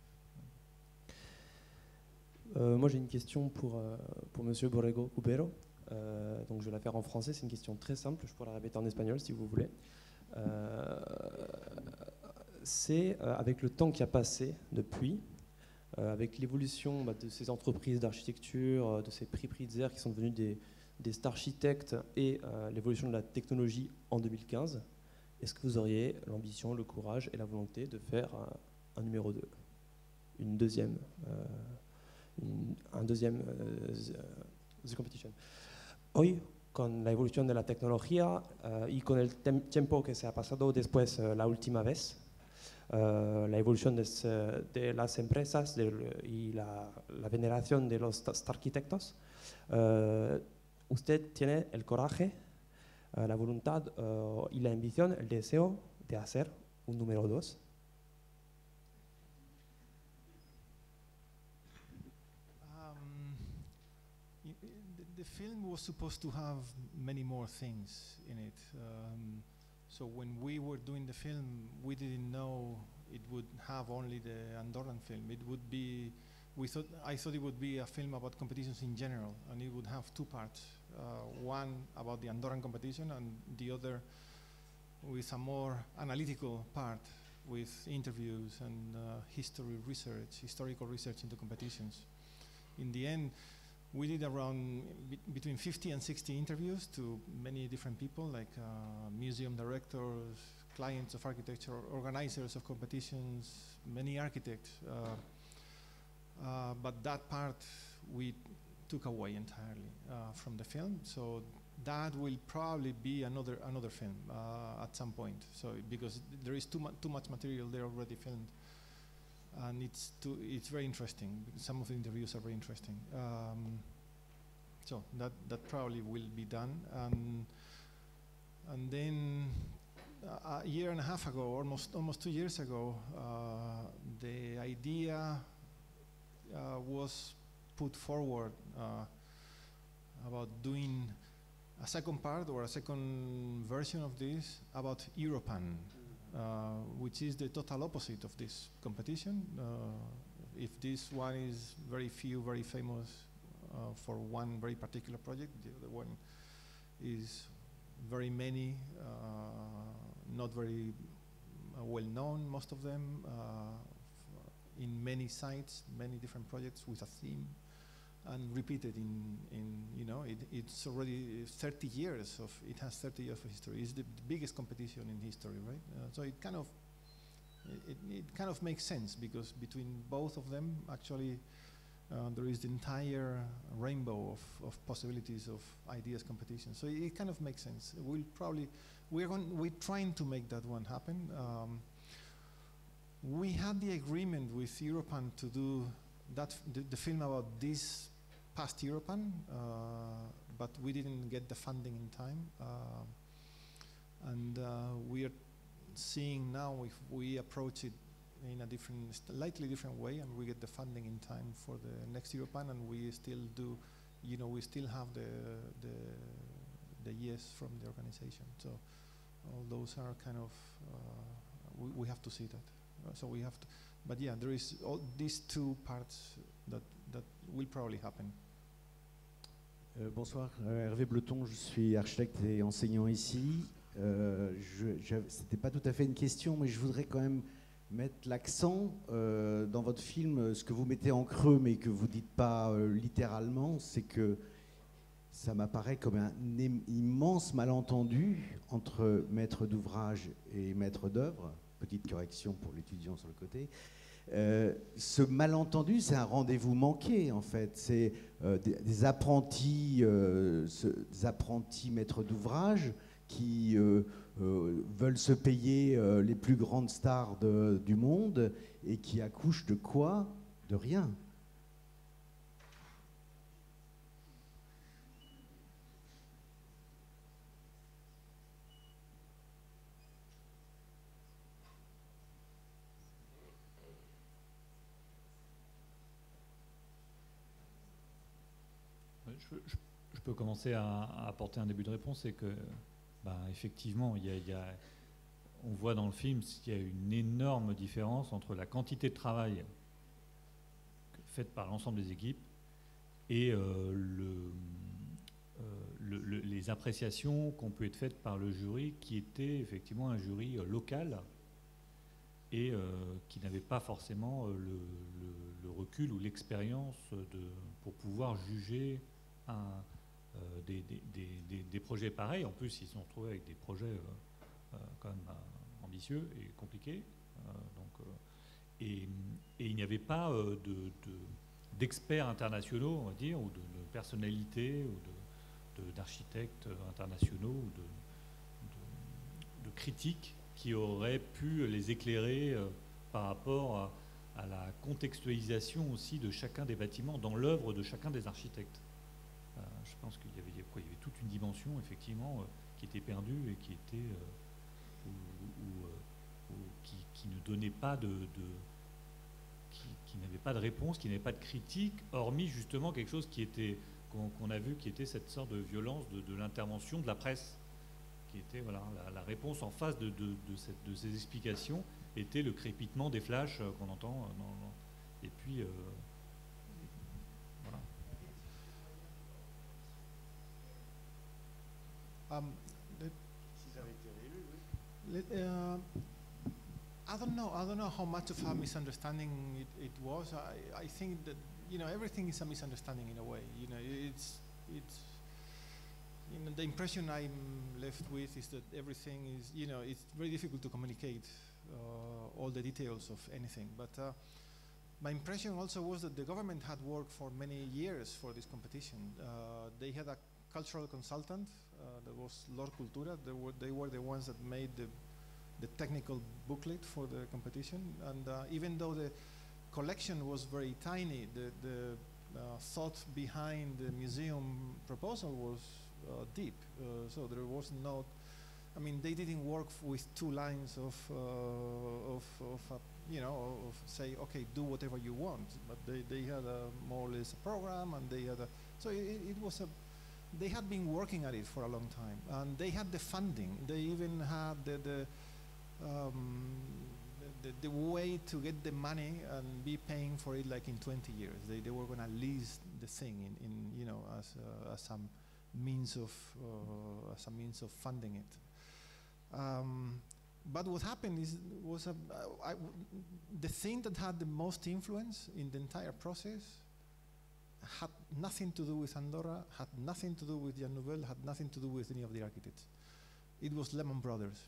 quoi. Moi j'ai une question pour Monsieur Borrego Ubero. Donc je vais la faire en français, c'est une question très simple, je pourrais la répéter en espagnol si vous voulez. C'est avec le temps qui a passé depuis, avec l'évolution de ces entreprises d'architecture, de ces prix Pritzker qui sont devenus des starchitectes, et l'évolution de la technologie en 2015, est-ce que vous auriez l'ambition, le courage et la volonté de faire un numéro 2, un deuxième The Competition? Hoy, con la evolución de la tecnología y con el tiempo que se ha pasado después la última vez, la evolución de las empresas y la veneración de los arquitectos, usted tiene el coraje, la voluntad y la ambición, el deseo de hacer un número 2? The film was supposed to have many more things in it. So when we were doing the film, we didn't know it would have only the Andorran film. It would be, I thought it would be a film about competitions in general, and it would have 2 parts. One about the Andorran competition, and the other with a more analytical part, with interviews and historical research into competitions. In the end, we did around between 50 and 60 interviews to many different people, like museum directors, clients of architecture, organizers of competitions, many architects. But that part we took away entirely from the film. So that will probably be another film at some point. So because there is too much material there already filmed. And it's very interesting. Some of the interviews are very interesting. So that probably will be done. And then a year and a half ago, almost 2 years ago, the idea was put forward about doing a second part or a second version of this about Europan. Which is the total opposite of this competition. if this one is very few, very famous for one very particular project, the other one is very many, not very well known, most of them, in many sites, many different projects with a theme, and repeated it's already 30 years of, it has 30 years of history. It's the biggest competition in history, right? So it kind of makes sense, because between both of them, actually, there is the entire rainbow of possibilities of ideas competition. So it kind of makes sense. We're trying to make that one happen. We had the agreement with Europan to do the film about this past Europan, but we didn't get the funding in time. And we are seeing now if we approach it in a slightly different way, and we get the funding in time for the next Europan, and we still do, we still have the yes from the organization. So all those are kind of, we have to see that. So we have to, but yeah, there is all these two parts that will probably happen. Bonsoir, Hervé Bleton, je suis architecte et enseignant ici. C'était pas tout à fait une question, mais je voudrais quand même mettre l'accent dans votre film. Ce que vous mettez en creux, mais que vous dites pas littéralement, c'est que ça m'apparaît comme un immense malentendu entre maître d'ouvrage et maître d'œuvre. Petite correction pour l'étudiant sur le côté. Ce malentendu, c'est un rendez-vous manqué, en fait. C'est des apprentis maîtres d'ouvrage qui veulent se payer les plus grandes stars du monde et qui accouchent de quoi? De rien. Je peux commencer à apporter un début de réponse. C'est que, effectivement, on voit dans le film qu'il y a une énorme différence entre la quantité de travail faite par l'ensemble des équipes et les appréciations qu'on peut être faites par le jury, qui était effectivement un jury local et qui n'avait pas forcément le recul ou l'expérience pour pouvoir juger des projets pareils. En plus, ils se sont retrouvés avec des projets quand même ambitieux et compliqués. Et il n'y avait pas d'experts internationaux, on va dire, ou de personnalités, ou d'architectes internationaux, ou de critiques qui auraient pu les éclairer par rapport à la contextualisation aussi de chacun des bâtiments dans l'œuvre de chacun des architectes. Je pense qu'il y avait toute une dimension, effectivement, qui était perdue et qui était qui ne donnait pas qui n'avait pas de réponse, qui n'avait pas de critique, hormis justement quelque chose qu'on a vu, qui était cette sorte de violence de l'intervention de la presse, qui était la réponse en face de ces explications était le crépitement des flashs qu'on entend et puis voilà. I don't know how much of a misunderstanding it was. I think that everything is a misunderstanding in a way. It's the impression I'm left with is that everything is it's very difficult to communicate all the details of anything. But my impression also was that the government had worked for many years for this competition. They had a cultural consultant that was Lor Cultura. They were the ones that made the technical booklet for the competition, and even though the collection was very tiny, the thought behind the museum proposal was deep. So there was not, they didn't work with 2 lines of say, okay, do whatever you want, but they had more or less a program, and they had so it was they had been working at it for a long time, and they had the funding. They even had the way to get the money and be paying for it like in 20 years. They were going to lease the thing in you know, as some means of funding it. But what happened was the thing that had the most influence in the entire process had nothing to do with Andorra, had nothing to do with Jan Nouvel, had nothing to do with any of the architects. It was Lehman Brothers.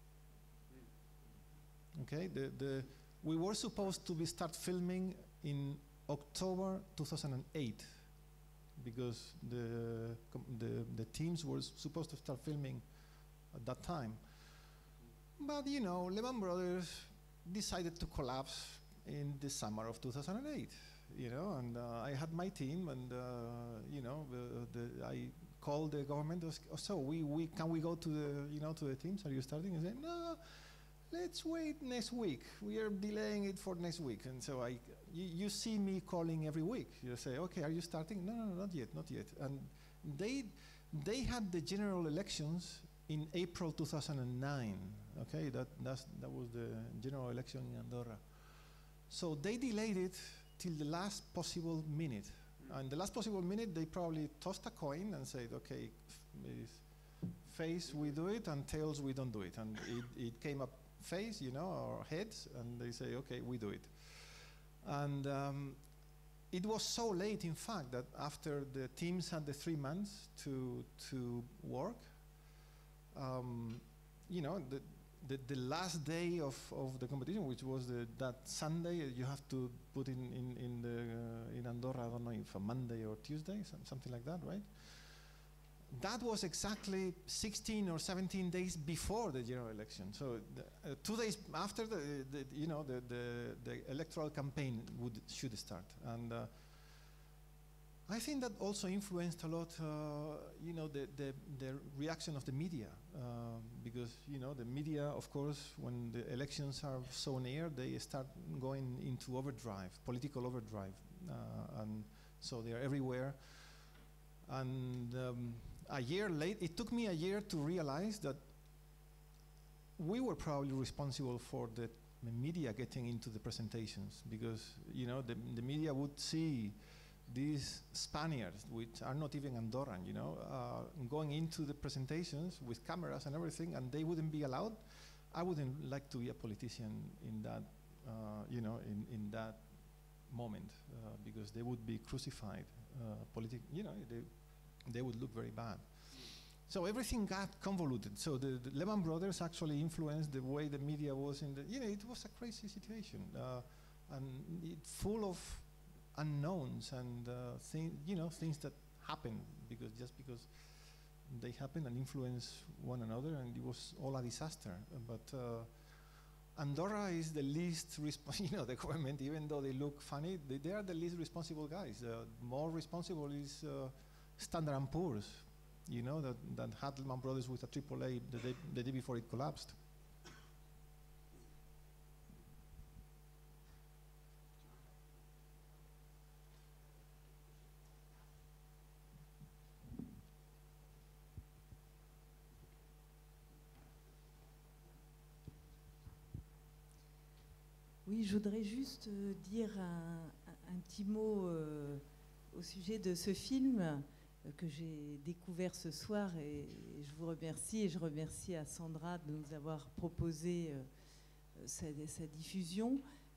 Okay, we were supposed to start filming in October 2008 because the teams were supposed to start filming at that time. But you know, Lehman Brothers decided to collapse in the summer of 2008. You know, and I had my team, and you know, I called the government. So can we go to the teams? Are you starting? And said, no, let's wait next week. We are delaying it for next week. And so you see me calling every week. You say, okay, are you starting? No, not yet. And they had the general elections in April 2009. Okay, that was the general election in Andorra. So they delayed it till the last possible minute. And the last possible minute, they probably tossed a coin and said, okay, face, we do it, and tails, we don't do it. And it came up face, you know, or heads, and they say, okay, we do it. And it was so late, in fact, that after the teams had the 3 months to work, you know, the last day of the competition, which was that Sunday, you have to put in Andorra, I don't know if a Monday or Tuesday, something like that, right? That was exactly 16 or 17 days before the general election. So 2 days after the electoral campaign should start. And I think that also influenced a lot, you know, the reaction of the media, because you know the media, of course, when the elections are so near, they start going into overdrive, political overdrive, and so they are everywhere. And a year late, it took me a year to realize that we were probably responsible for the media getting into the presentations, because you know the media would see these Spaniards, which are not even Andorran, you know, going into the presentations with cameras and everything, and they wouldn't be allowed. I wouldn't like to be a politician in that, you know, in that moment, because they would be crucified. You know, they would look very bad. So everything got convoluted. So the Lehman Brothers actually influenced the way the media was in the, you know, it was a crazy situation, and full of unknowns and you know, things that happen just because they happen and influence one another, and it was all a disaster. But Andorra is the least you know, the government, even though they look funny, they are the least responsible guys. More responsible is Standard & Poor's, you know, that had Lehman Brothers with a AAA the day before it collapsed. Oui, je voudrais juste dire un petit mot au sujet de ce film que j'ai découvert ce soir, et je vous remercie, et je remercie à Sandra de nous avoir proposé sa diffusion.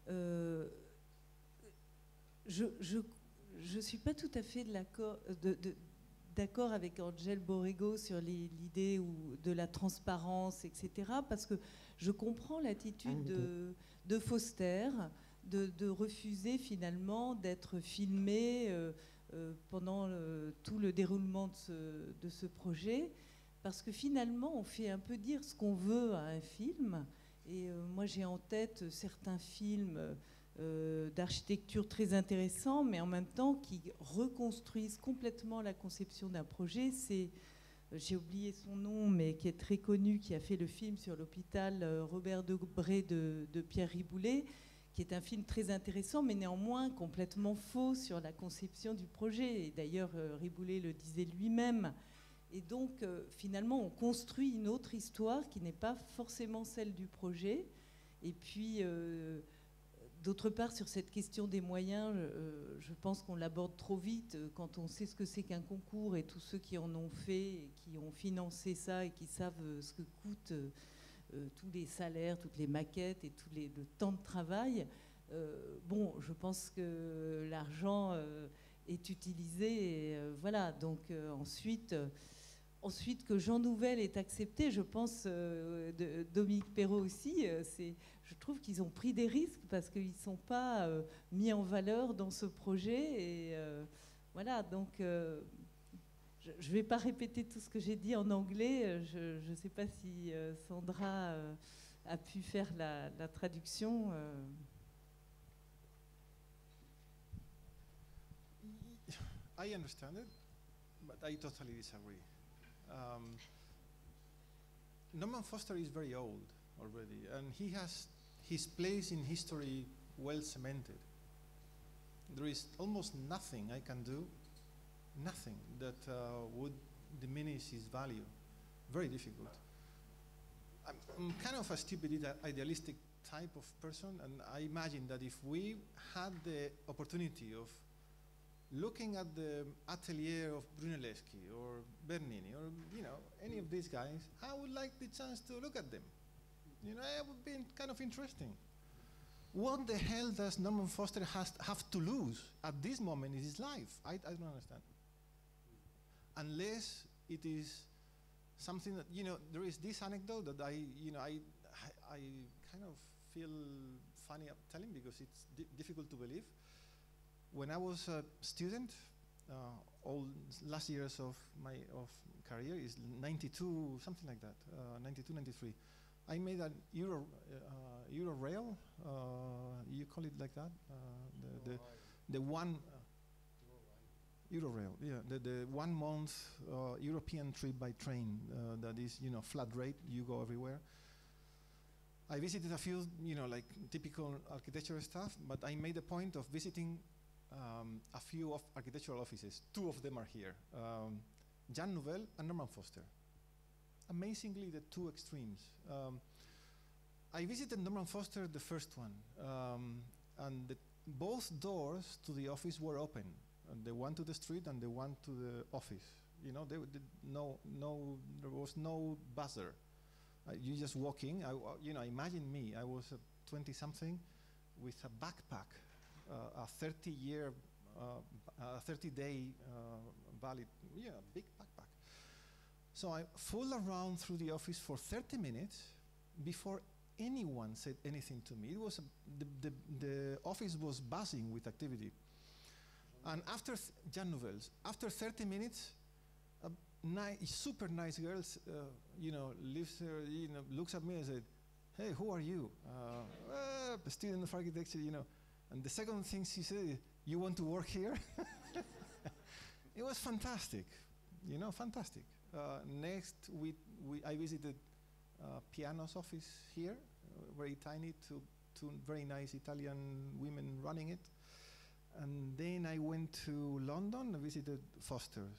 Je ne suis pas tout à fait d'accord avec Angel Borrego sur l'idée de la transparence, etc., parce que je comprends l'attitude de Foster de refuser finalement d'être filmé pendant tout le déroulement de ce projet, parce que finalement on fait un peu dire ce qu'on veut à un film. Et moi j'ai en tête certains films d'architecture très intéressants, mais en même temps qui reconstruisent complètement la conception d'un projet. C'est, j'ai oublié son nom, mais qui est très connu, qui a fait le film sur l'hôpital Robert Debré de Pierre Riboulet, qui est un film très intéressant, mais néanmoins complètement faux sur la conception du projet. Et d'ailleurs, Riboulet le disait lui-même. Et donc, finalement, on construit une autre histoire qui n'est pas forcément celle du projet. Et puis, d'autre part, sur cette question des moyens, je pense qu'on l'aborde trop vite quand on sait ce que c'est qu'un concours et tous ceux qui en ont fait et qui ont financé ça et qui savent ce que coûtent tous les salaires, toutes les maquettes et le temps de travail. Bon, je pense que l'argent est utilisé. Et, voilà. Donc ensuite, que Jean Nouvel est accepté, je pense, Dominique Perrault aussi, je trouve qu'ils ont pris des risques parce qu'ils ne sont pas mis en valeur dans ce projet. Et voilà, donc je ne vais pas répéter tout ce que j'ai dit en anglais. Je ne sais pas si Sandra a pu faire la traduction. I understand it, but I totally disagree. Norman Foster is very old already, and he has his place in history well cemented. There is almost nothing I can do, nothing that would diminish his value. Very difficult. I'm kind of a stupid, idealistic type of person, and I imagine that if we had the opportunity of looking at the atelier of Brunelleschi or Bernini or, you know, any of these guys, I would like the chance to look at them. You know, it would be kind of interesting. What the hell does Norman Foster have to lose at this moment in his life? I don't understand. Unless it is something that, you know, there is this anecdote that I kind of feel funny telling because it's difficult to believe. When I was a student, all last years of my career is 92, something like that, 92, 93. I made a Eurorail, you call it like that, the one Eurorail, yeah, the 1 month European trip by train that is, you know, flat rate, you go everywhere. I visited a few, you know, like typical architectural stuff, but I made a point of visiting a few of architectural offices. 2 of them are here, Jean Nouvel and Norman Foster. Amazingly, the 2 extremes. I visited Norman Foster, the first one, and both doors to the office were open, the one to the street and the one to the office. You know, there was no buzzer. You just walk in. You know, imagine me. I was a 20-something with a backpack, a 30-day valid, yeah, big backpack. So I fooled around through the office for 30 minutes before anyone said anything to me. It was the office was buzzing with activity. And after Jean Nouvel's, after 30 minutes, super nice girl, you know, lives there, you know, looks at me and said, "Hey, who are you?" A student of architecture, you know. And the second thing she said, "You want to work here?" It was fantastic, you know, fantastic. Next, I visited Piano's office here, very tiny, two very nice Italian women running it. And then I went to London and visited Foster's.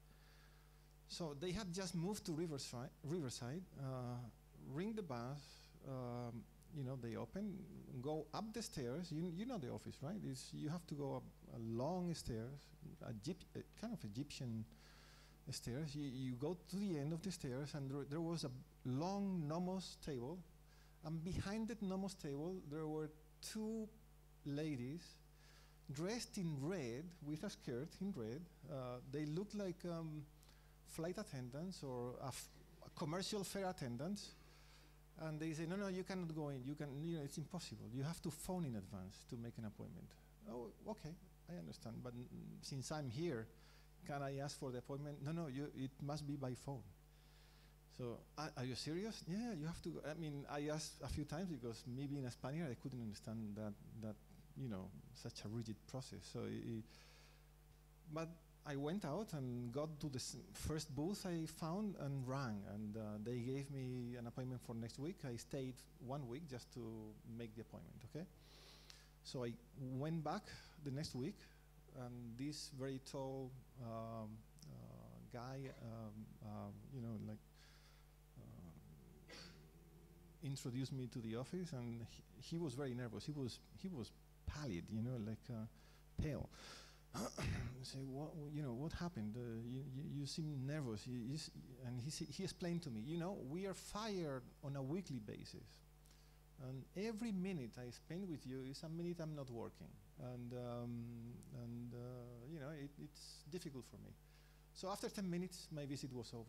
So they had just moved to Riverside, ring the bus, you know, they open, go up the stairs. You know the office, right? You have to go up a long stairs, kind of Egyptian stairs. You go to the end of the stairs, and there was a long Nomos table, and behind that Nomos table there were 2 ladies dressed in red with a skirt in red. They looked like flight attendants or a commercial fair attendants, and they say, "No, you cannot go in. You know, it's impossible. You have to phone in advance to make an appointment." Oh, okay, I understand. But since I'm here, can I ask for the appointment? No, it must be by phone. So, are you serious? Yeah, you have to go. I mean, I asked a few times because me being a Spaniard, I couldn't understand that you know, such a rigid process. So, but I went out and got to the first booth I found and rang, and they gave me an appointment for next week. I stayed 1 week just to make the appointment, okay? So I went back the next week, and this very tall guy, you know, like introduced me to the office, and he was very nervous. He was pallid, you know, like pale. I say, what happened? You seem nervous. And he explained to me, you know, we are fired on a weekly basis, and every minute I spend with you is a minute I'm not working, and you know, it's difficult for me. So after 10 minutes, my visit was over.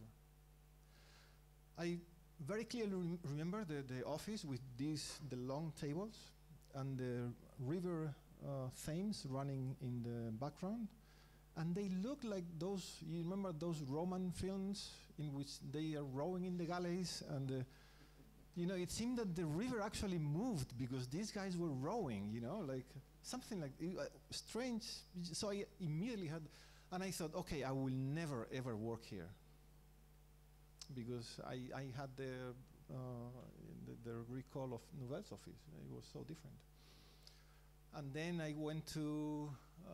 I very clearly remember the office with the long tables and the river Thames running in the background, and they look like those, you remember those Roman films in which they are rowing in the galleys, and you know, it seemed that the river actually moved because these guys were rowing, you know, like something like strange. So I immediately had, and I thought, okay, I will never ever work here, because I had the recall of Nouvelle's office. It was so different. And then I went to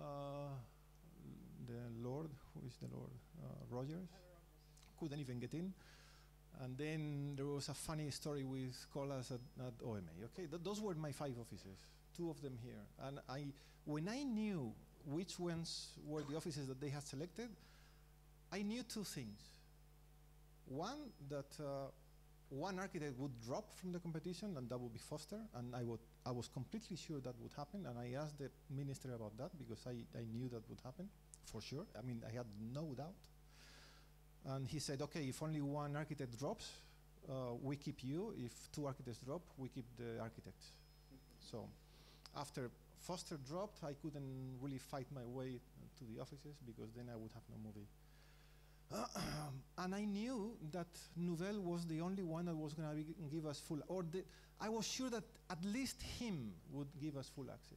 the Lord, who is the Lord? Rogers. Couldn't even get in. And then there was a funny story with Colas at OMA. Okay, those were my 5 offices, 2 of them here. And when I knew which ones were the offices that they had selected, I knew 2 things. One, that one architect would drop from the competition, and that would be Foster, and I was completely sure that would happen, and I asked the minister about that because I knew that would happen, for sure. I mean, I had no doubt. And he said, okay, if only one architect drops, we keep you. If 2 architects drop, we keep the architects. So after Foster dropped, I couldn't really fight my way to the offices, because then I would have no movie. And I knew that Nouvelle was the only one that was going to give us full, I was sure that at least him would give us full access.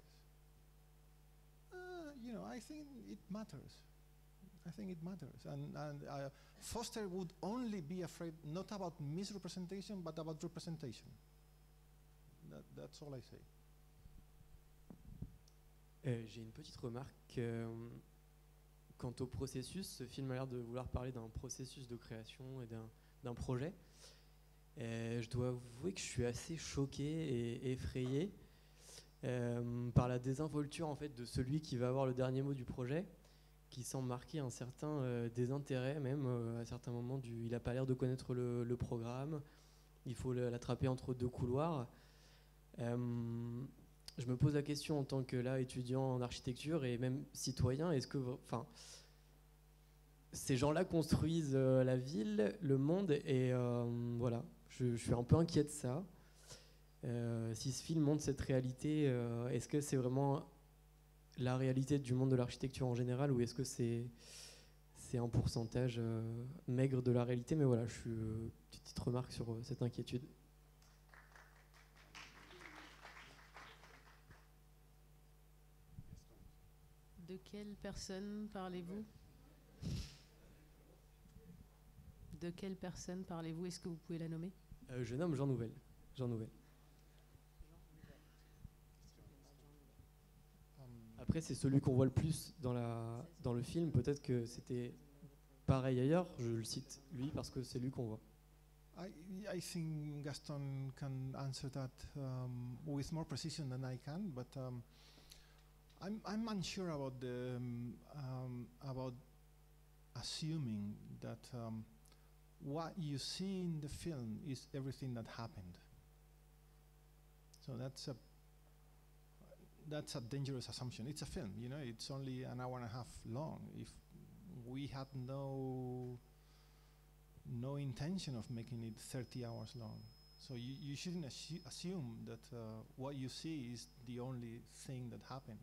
You know, I think it matters. I think it matters. And Foster would only be afraid not about misrepresentation, but about representation. That's all I say. J'ai une petite remarque. Quant au processus, ce film a l'air de vouloir parler d'un processus de création et d'un projet. Et je dois avouer que je suis assez choqué et effrayé par la désinvolture en fait, de celui qui va avoir le dernier mot du projet, qui semble marquer un certain désintérêt, même à certains moments. Il n'a pas l'air de connaître le programme, il faut l'attraper entre 2 couloirs. Je me pose la question en tant que là étudiant en architecture et même citoyen, est-ce que, enfin, ces gens-là construisent la ville, le monde, et voilà, je suis un peu inquiet de ça. Si ce film montre cette réalité, est-ce que c'est vraiment la réalité du monde de l'architecture en général, ou est-ce que c'est un pourcentage maigre de la réalité? Mais voilà, je suis petite remarque sur cette inquiétude. De quelle personne parlez-vous? De quelle personne parlez-vous? Est-ce que vous pouvez la nommer? Je nomme Jean Nouvel. Jean Nouvel. Après, c'est celui qu'on voit le plus dans le film. Peut-être que c'était pareil ailleurs. Je le cite lui parce que c'est lui qu'on voit. I think Gaston can answer that with more precision than I can, but I'm unsure about about assuming that what you see in the film is everything that happened. So that's a dangerous assumption. It's a film, you know. It's only an hour and a half long. If we had no intention of making it 30 hours long, so you shouldn't assume that what you see is the only thing that happened.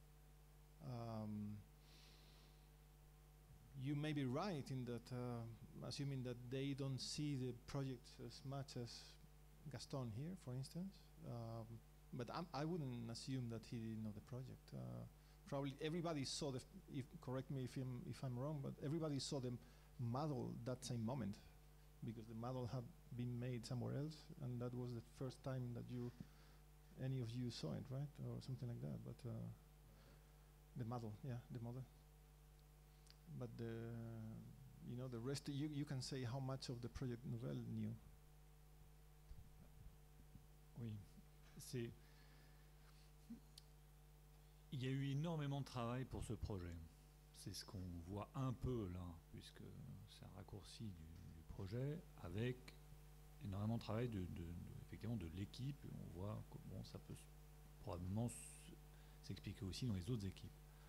You may be right in that, assuming that they don't see the project as much as Gaston here, for instance. But I wouldn't assume that he didn't know the project. Probably everybody saw correct me if I'm wrong, but everybody saw the model that same moment, because the model had been made somewhere else, and that was the first time that any of you saw it, right, or something like that. But the model, yeah, the model. But the rest, you can say how much of the project Nouvelle knew. Oui, il y a eu énormément de travail pour ce projet. C'est ce qu'on voit un peu là, puisque c'est un raccourci du projet, avec énormément de travail effectivement de l'équipe. On voit que bon, ça peut probablement s'expliquer aussi dans les autres équipes.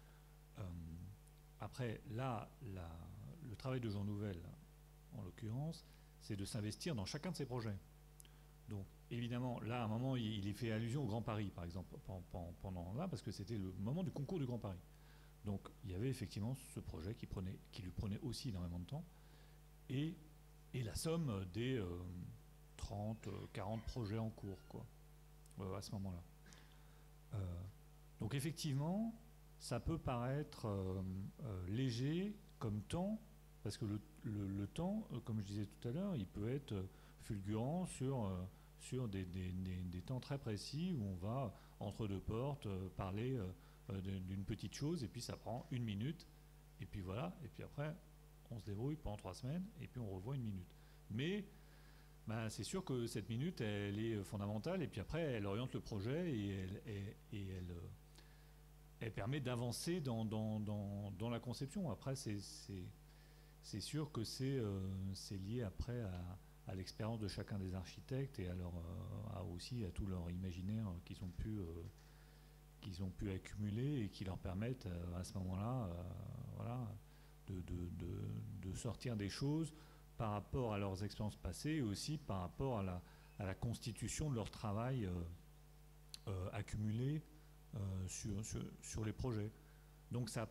Après, là, le travail de Jean Nouvel, en l'occurrence, c'est de s'investir dans chacun de ces projets. Donc, évidemment, là, à un moment, il est fait allusion au Grand Paris, par exemple, pendant là, parce que c'était le moment du concours du Grand Paris. Donc, il y avait effectivement ce projet qui lui prenait aussi énormément de temps, et la somme des 30, 40 projets en cours, quoi, à ce moment-là. Donc, effectivement, ça peut paraître léger comme temps, parce que le temps, comme je disais tout à l'heure, il peut être fulgurant sur des temps très précis où on va, entre deux portes, parler d'une petite chose, et puis ça prend 1 minute, et puis voilà, et puis après, on se débrouille pendant 3 semaines, et puis on revoit 1 minute. Mais c'est sûr que cette minute, elle est fondamentale, et puis après, elle oriente le projet, et elle permet d'avancer dans la conception. Après, c'est sûr que c'est lié après à l'expérience de chacun des architectes et aussi à tout leur imaginaire qu'ils ont pu accumuler et qui leur permettent à ce moment-là voilà, de sortir des choses par rapport à leurs expériences passées et aussi par rapport à la constitution de leur travail accumulé sur les projets. Donc ça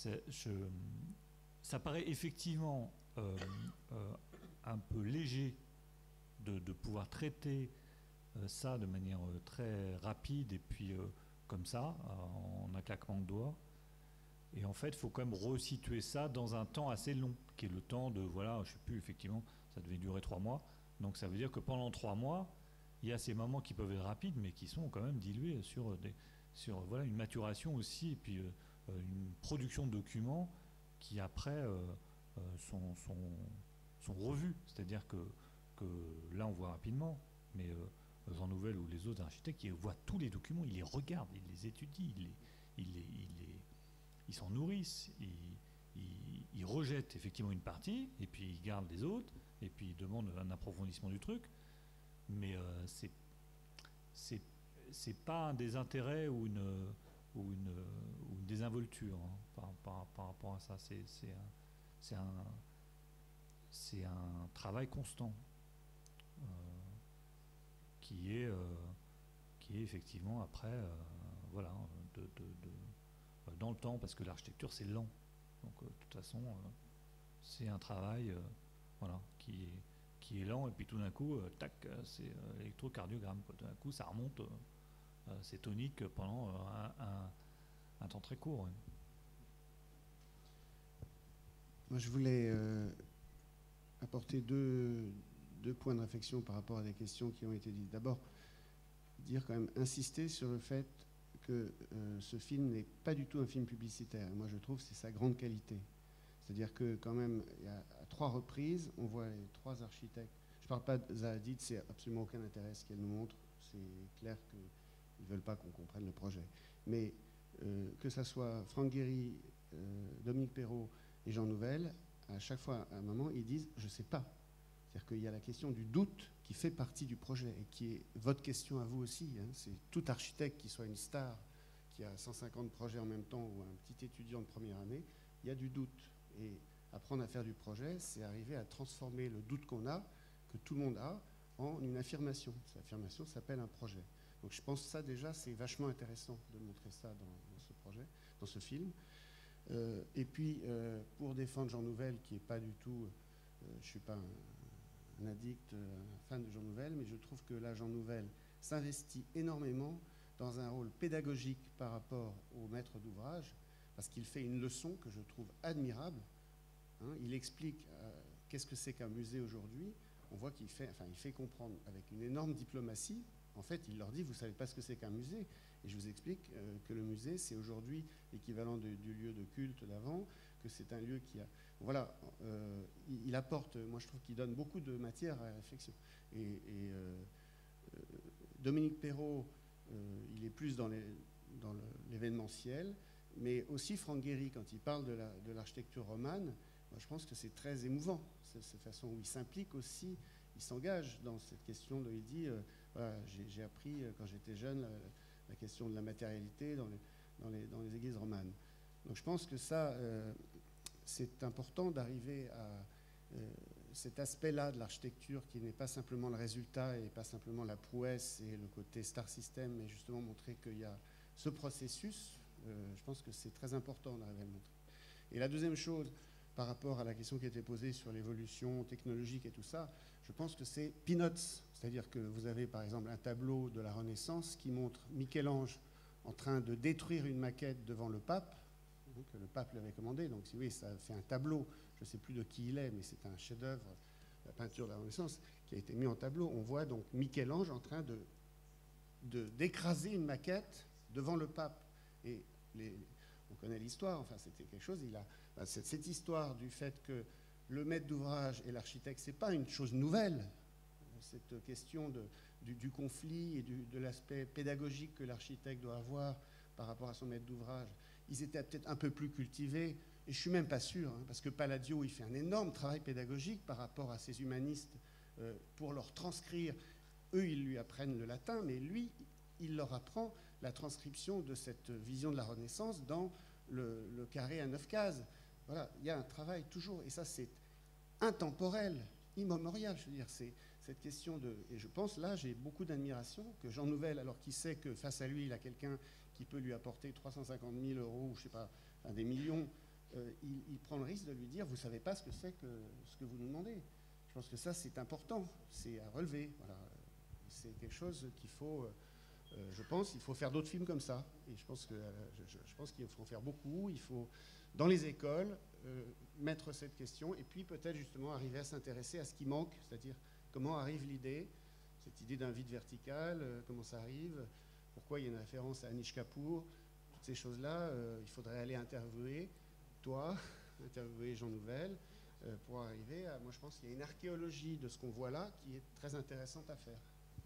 paraît effectivement un peu léger de pouvoir traiter ça de manière très rapide et puis comme ça, en un claquement de doigts. Et en fait, il faut quand même resituer ça dans un temps assez long, qui est le temps de, voilà, je ne sais plus, effectivement, ça devait durer 3 mois. Donc ça veut dire que pendant 3 mois, il y a ces moments qui peuvent être rapides, mais qui sont quand même dilués sur voilà, une maturation aussi, et puis une production de documents qui après sont revus. C'est-à-dire que là, on voit rapidement, mais Jean Nouvel ou les autres architectes, ils voient tous les documents, ils les regardent, ils les étudient, ils s'en nourrissent, ils rejettent effectivement une partie, et puis ils gardent les autres, et puis ils demandent un approfondissement du truc. Mais c'est pas un désintérêt ou une désinvolture par rapport à ça. C'est un travail constant qui est effectivement après voilà, dans le temps, parce que l'architecture c'est lent. Donc de toute façon c'est un travail voilà, qui est lent, et puis tout d'un coup tac, c'est l'électrocardiogramme, quoi. Tout d'un coup ça remonte, c'est tonique pendant un temps très court. Ouais. Moi je voulais apporter deux points de réflexion par rapport à des questions qui ont été dites. D'abord, dire quand même, insister sur le fait que ce film n'est pas du tout un film publicitaire. Et moi, je trouve que c'est sa grande qualité. C'est-à-dire que quand même, à 3 reprises, on voit les 3 architectes. Je ne parle pas de Zaha Hadid, c'est absolument aucun intérêt ce qu'elle nous montre. C'est clair qu'ils ne veulent pas qu'on comprenne le projet. Mais que ça soit Franck Guéry, Dominique Perrault et Jean Nouvel, à chaque fois, à un moment, ils disent « je ne sais pas ». C'est-à-dire qu'il y a la question du doute qui fait partie du projet et qui est votre question à vous aussi. Hein. C'est tout architecte qui soit une star, qui a 150 projets en même temps, ou un petit étudiant de première année, il y a du doute. Et apprendre à faire du projet, c'est arriver à transformer le doute qu'on a, que tout le monde a, en une affirmation. Cette affirmation s'appelle un projet. Donc je pense que ça déjà, c'est vachement intéressant de montrer ça dans ce projet, dans ce film. Et puis, pour défendre Jean Nouvel, qui n'est pas du tout... je ne suis pas un addict, un fan de Jean Nouvel, mais je trouve que là, Jean Nouvel s'investit énormément dans un rôle pédagogique par rapport au maître d'ouvrage, parce qu'il fait une leçon que je trouve admirable. Hein. Il explique qu'est-ce que c'est qu'un musée aujourd'hui. On voit qu'il fait, il fait comprendre avec une énorme diplomatie. En fait, il leur dit, vous ne savez pas ce que c'est qu'un musée. Et je vous explique que le musée, c'est aujourd'hui l'équivalent du lieu de culte d'avant, que c'est un lieu qui a... Voilà, il apporte, moi je trouve qu'il donne beaucoup de matière à la réflexion. Et Dominique Perrault, il est plus dans l'événementiel, mais aussi Franck Gehry, quand il parle de l'architecture romane, moi, je pense que c'est très émouvant, cette façon où il s'implique aussi, il s'engage dans cette question de, il dit, voilà, j'ai appris quand j'étais jeune la question de la matérialité dans les églises romanes. Donc je pense que ça, c'est important d'arriver à cet aspect-là de l'architecture qui n'est pas simplement le résultat et pas simplement la prouesse et le côté star system, mais justement montrer qu'il y a ce processus. Je pense que c'est très important d'arriver à le montrer. Et la deuxième chose, par rapport à la question qui était posée sur l'évolution technologique et tout ça, je pense que c'est peanuts. C'est-à-dire que vous avez par exemple un tableau de la Renaissance qui montre Michel-Ange en train de détruire une maquette devant le pape, que le pape lui avait commandé. Donc si oui, ça fait un tableau, je ne sais plus de qui il est, mais c'est un chef-d'œuvre, la peinture de la Renaissance, qui a été mis en tableau. On voit donc Michel-Ange en train d'écraser une maquette devant le pape. Et on connaît l'histoire, enfin c'était quelque chose, cette histoire du fait que le maître d'ouvrage et l'architecte, ce n'est pas une chose nouvelle, cette question du conflit et de l'aspect pédagogique que l'architecte doit avoir par rapport à son maître d'ouvrage. Ils étaient peut-être un peu plus cultivés, et je ne suis même pas sûr, parce que Palladio, il fait un énorme travail pédagogique par rapport à ces humanistes pour leur transcrire. Eux, ils lui apprennent le latin, mais lui, il leur apprend la transcription de cette vision de la Renaissance dans le carré à 9 cases. Voilà, il y a un travail toujours, et ça c'est intemporel, immémorial, je veux dire, c'est cette question de... Et je pense, là, j'ai beaucoup d'admiration que Jean Nouvel, alors qu'il sait que face à lui, il a quelqu'un qui peut lui apporter 350 000 euros, ou je sais pas, enfin, des millions, il prend le risque de lui dire, vous savez pas ce que c'est que ce que vous nous demandez. Je pense que ça, c'est important, c'est à relever. Voilà. C'est quelque chose qu'il faut... je pense qu'il faut faire d'autres films comme ça. Et je pense qu'il faut en faire beaucoup. Il faut, dans les écoles, mettre cette question et puis peut-être justement arriver à s'intéresser à ce qui manque, c'est-à-dire comment arrive l'idée, cette idée d'un vide vertical, comment ça arrive, pourquoi il y a une référence à Anish Kapoor, toutes ces choses-là, il faudrait aller interviewer toi, interviewer Jean Nouvel, pour arriver à... Moi, je pense qu'il y a une archéologie de ce qu'on voit là qui est très intéressante à faire.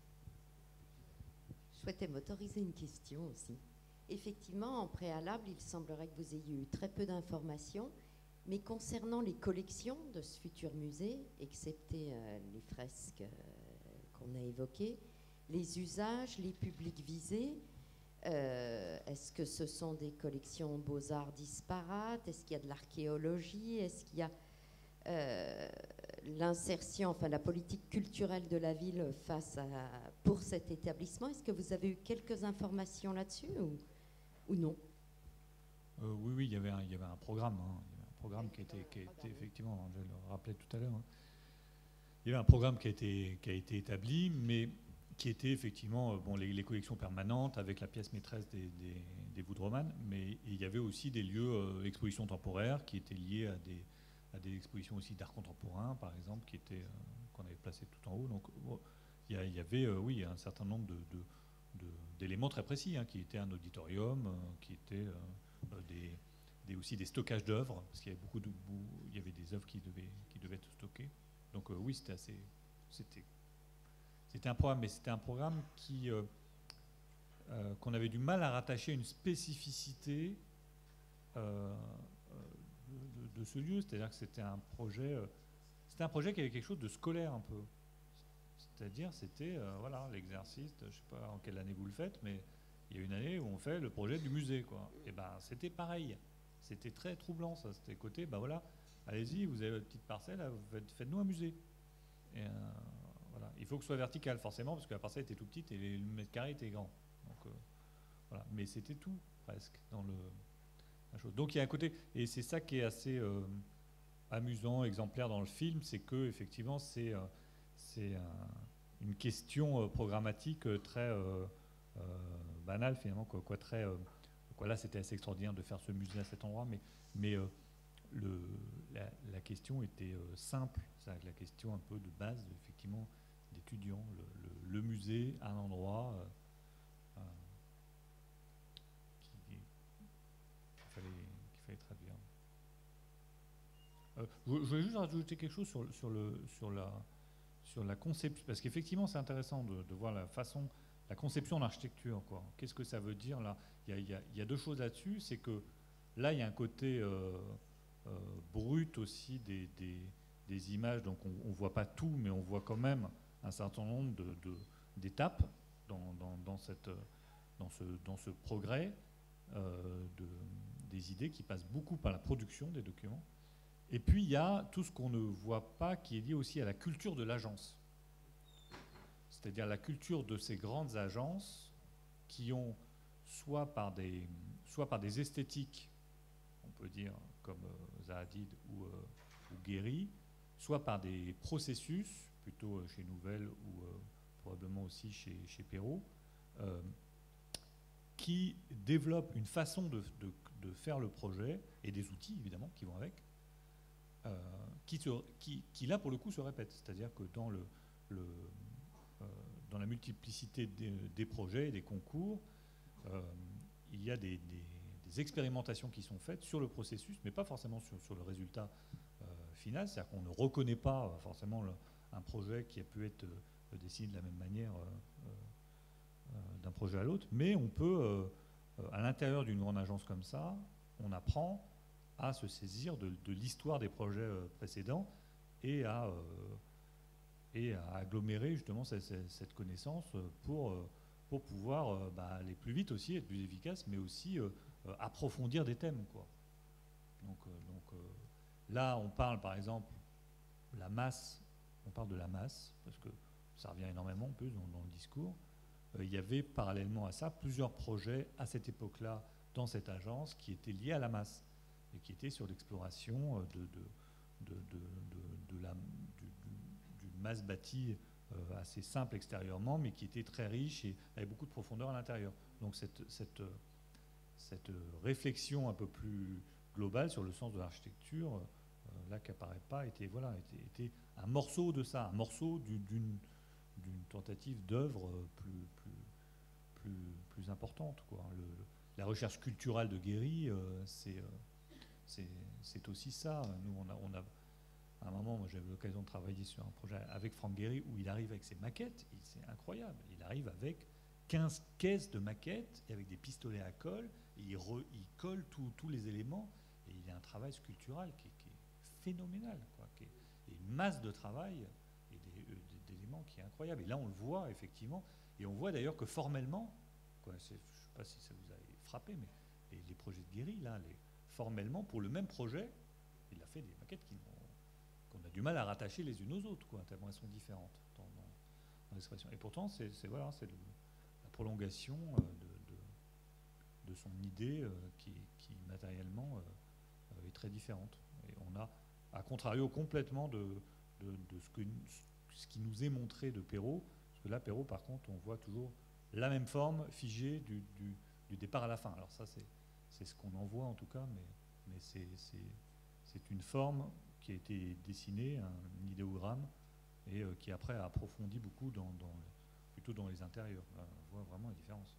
Je souhaitais m'autoriser une question aussi. Effectivement, en préalable, il semblerait que vous ayez eu très peu d'informations, mais concernant les collections de ce futur musée, excepté les fresques qu'on a évoquées, les usages, les publics visés, est-ce que ce sont des collections beaux-arts disparates? Est-ce qu'il y a de l'archéologie? Est-ce qu'il y a l'insertion, enfin la politique culturelle de la ville pour cet établissement? Est-ce que vous avez eu quelques informations là-dessus ou non? Oui, il y avait un programme. Hein. Il y avait un programme qui a été effectivement, je le rappelais tout à l'heure, hein. Il y avait un programme qui a été établi, mais qui était effectivement les collections permanentes avec la pièce maîtresse des voûtes romanes, mais il y avait aussi des lieux expositions temporaires qui étaient liés à des expositions aussi d'art contemporain, par exemple, qu'on avait placées tout en haut. Donc il y avait oui, un certain nombre d'éléments très précis, hein, qui étaient un auditorium, qui étaient aussi des stockages d'œuvres, parce qu'il y avait il y avait des œuvres qui devaient être stockées. Donc oui, c'était un programme, mais c'était un programme qu'on avait du mal à rattacher à une spécificité de ce lieu. C'est-à-dire que c'était un projet qui avait quelque chose de scolaire un peu. C'est-à-dire, c'était voilà, l'exercice, je ne sais pas en quelle année vous le faites, mais il y a une année où on fait le projet du musée, quoi. Et ben, c'était pareil. C'était très troublant, ça. C'était côté, ben voilà, allez-y, vous avez votre petite parcelle, là, faites-nous un musée. Et voilà. Il faut que ce soit vertical, forcément, parce que la parcelle était tout petite et le mètre carré était grand. Donc, voilà. Mais c'était tout, presque, dans la chose. Donc il y a un côté, et c'est ça qui est assez amusant, exemplaire dans le film, c'est que effectivement c'est une question programmatique très banale finalement, quoi très là c'était assez extraordinaire de faire ce musée à cet endroit, mais la question était simple, c'est la question un peu de base effectivement d'étudiants, le musée, un endroit qu'il fallait traduire. Je voulais juste rajouter quelque chose sur la conception, parce qu'effectivement c'est intéressant de voir la façon la conception d'architecture, quoi. Qu'est-ce que ça veut dire là? Il y a deux choses là-dessus. C'est que là, il y a un côté brut aussi des images. Donc on ne voit pas tout, mais on voit quand même un certain nombre d'étapes dans ce progrès des idées qui passent beaucoup par la production des documents. Et puis il y a tout ce qu'on ne voit pas qui est lié aussi à la culture de l'agence. C'est-à-dire la culture de ces grandes agences qui ont soit par des esthétiques, on peut dire, comme Zaha Hadid ou Gehry, soit par des processus, plutôt chez Nouvel ou probablement aussi chez Perrault, qui développent une façon de faire le projet, et des outils évidemment qui vont avec, qui là pour le coup se répètent. C'est-à-dire que dans dans la multiplicité des projets et des concours, il y a des expérimentations qui sont faites sur le processus, mais pas forcément sur le résultat final. C'est-à-dire qu'on ne reconnaît pas forcément un projet qui a pu être dessiné de la même manière d'un projet à l'autre, mais on peut, à l'intérieur d'une grande agence comme ça, on apprend à se saisir de l'histoire des projets précédents et à agglomérer justement cette connaissance pour pouvoir aller plus vite aussi, être plus efficace, mais aussi approfondir des thèmes, quoi. Donc là, on parle par exemple la masse, on parle de la masse, parce que ça revient énormément en plus dans le discours. Il y avait parallèlement à ça plusieurs projets à cette époque-là dans cette agence qui étaient liés à la masse et qui étaient sur l'exploration d'une masse bâtie assez simple extérieurement, mais qui était très riche et avec beaucoup de profondeur à l'intérieur. Donc cette réflexion un peu plus globale sur le sens de l'architecture, là qui n'apparaît pas, était un morceau de ça, un morceau d'une tentative d'œuvre plus importante, quoi. La recherche culturelle de Gehry, c'est aussi ça. Nous, à un moment, moi, j'avais l'occasion de travailler sur un projet avec Franck Gehry où il arrive avec ses maquettes, c'est incroyable. Il arrive avec 15 caisses de maquettes et avec des pistolets à colle, et il colle tous les éléments, et il y a un travail sculptural qui est phénoménal, quoi, et une masse de travail et d'éléments qui est incroyable. Et là, on le voit effectivement, et on voit d'ailleurs que formellement, quoi, je ne sais pas si ça vous a frappé, mais les projets de Gehry, là, formellement, pour le même projet, il a fait des maquettes qu'on a du mal à rattacher les unes aux autres, quoi, tellement elles sont différentes dans l'expression. Et pourtant, c'est la prolongation de son idée qui matériellement est très différente. Et on a, à contrario, complètement de ce qui nous est montré de Perrault, parce que là, Perrault, par contre, on voit toujours la même forme figée du départ à la fin. Alors ça, c'est ce qu'on en voit en tout cas, mais c'est une forme qui a été dessinée, un idéogramme, et qui après a approfondi beaucoup plutôt dans les intérieurs. Là, on voit vraiment la différence.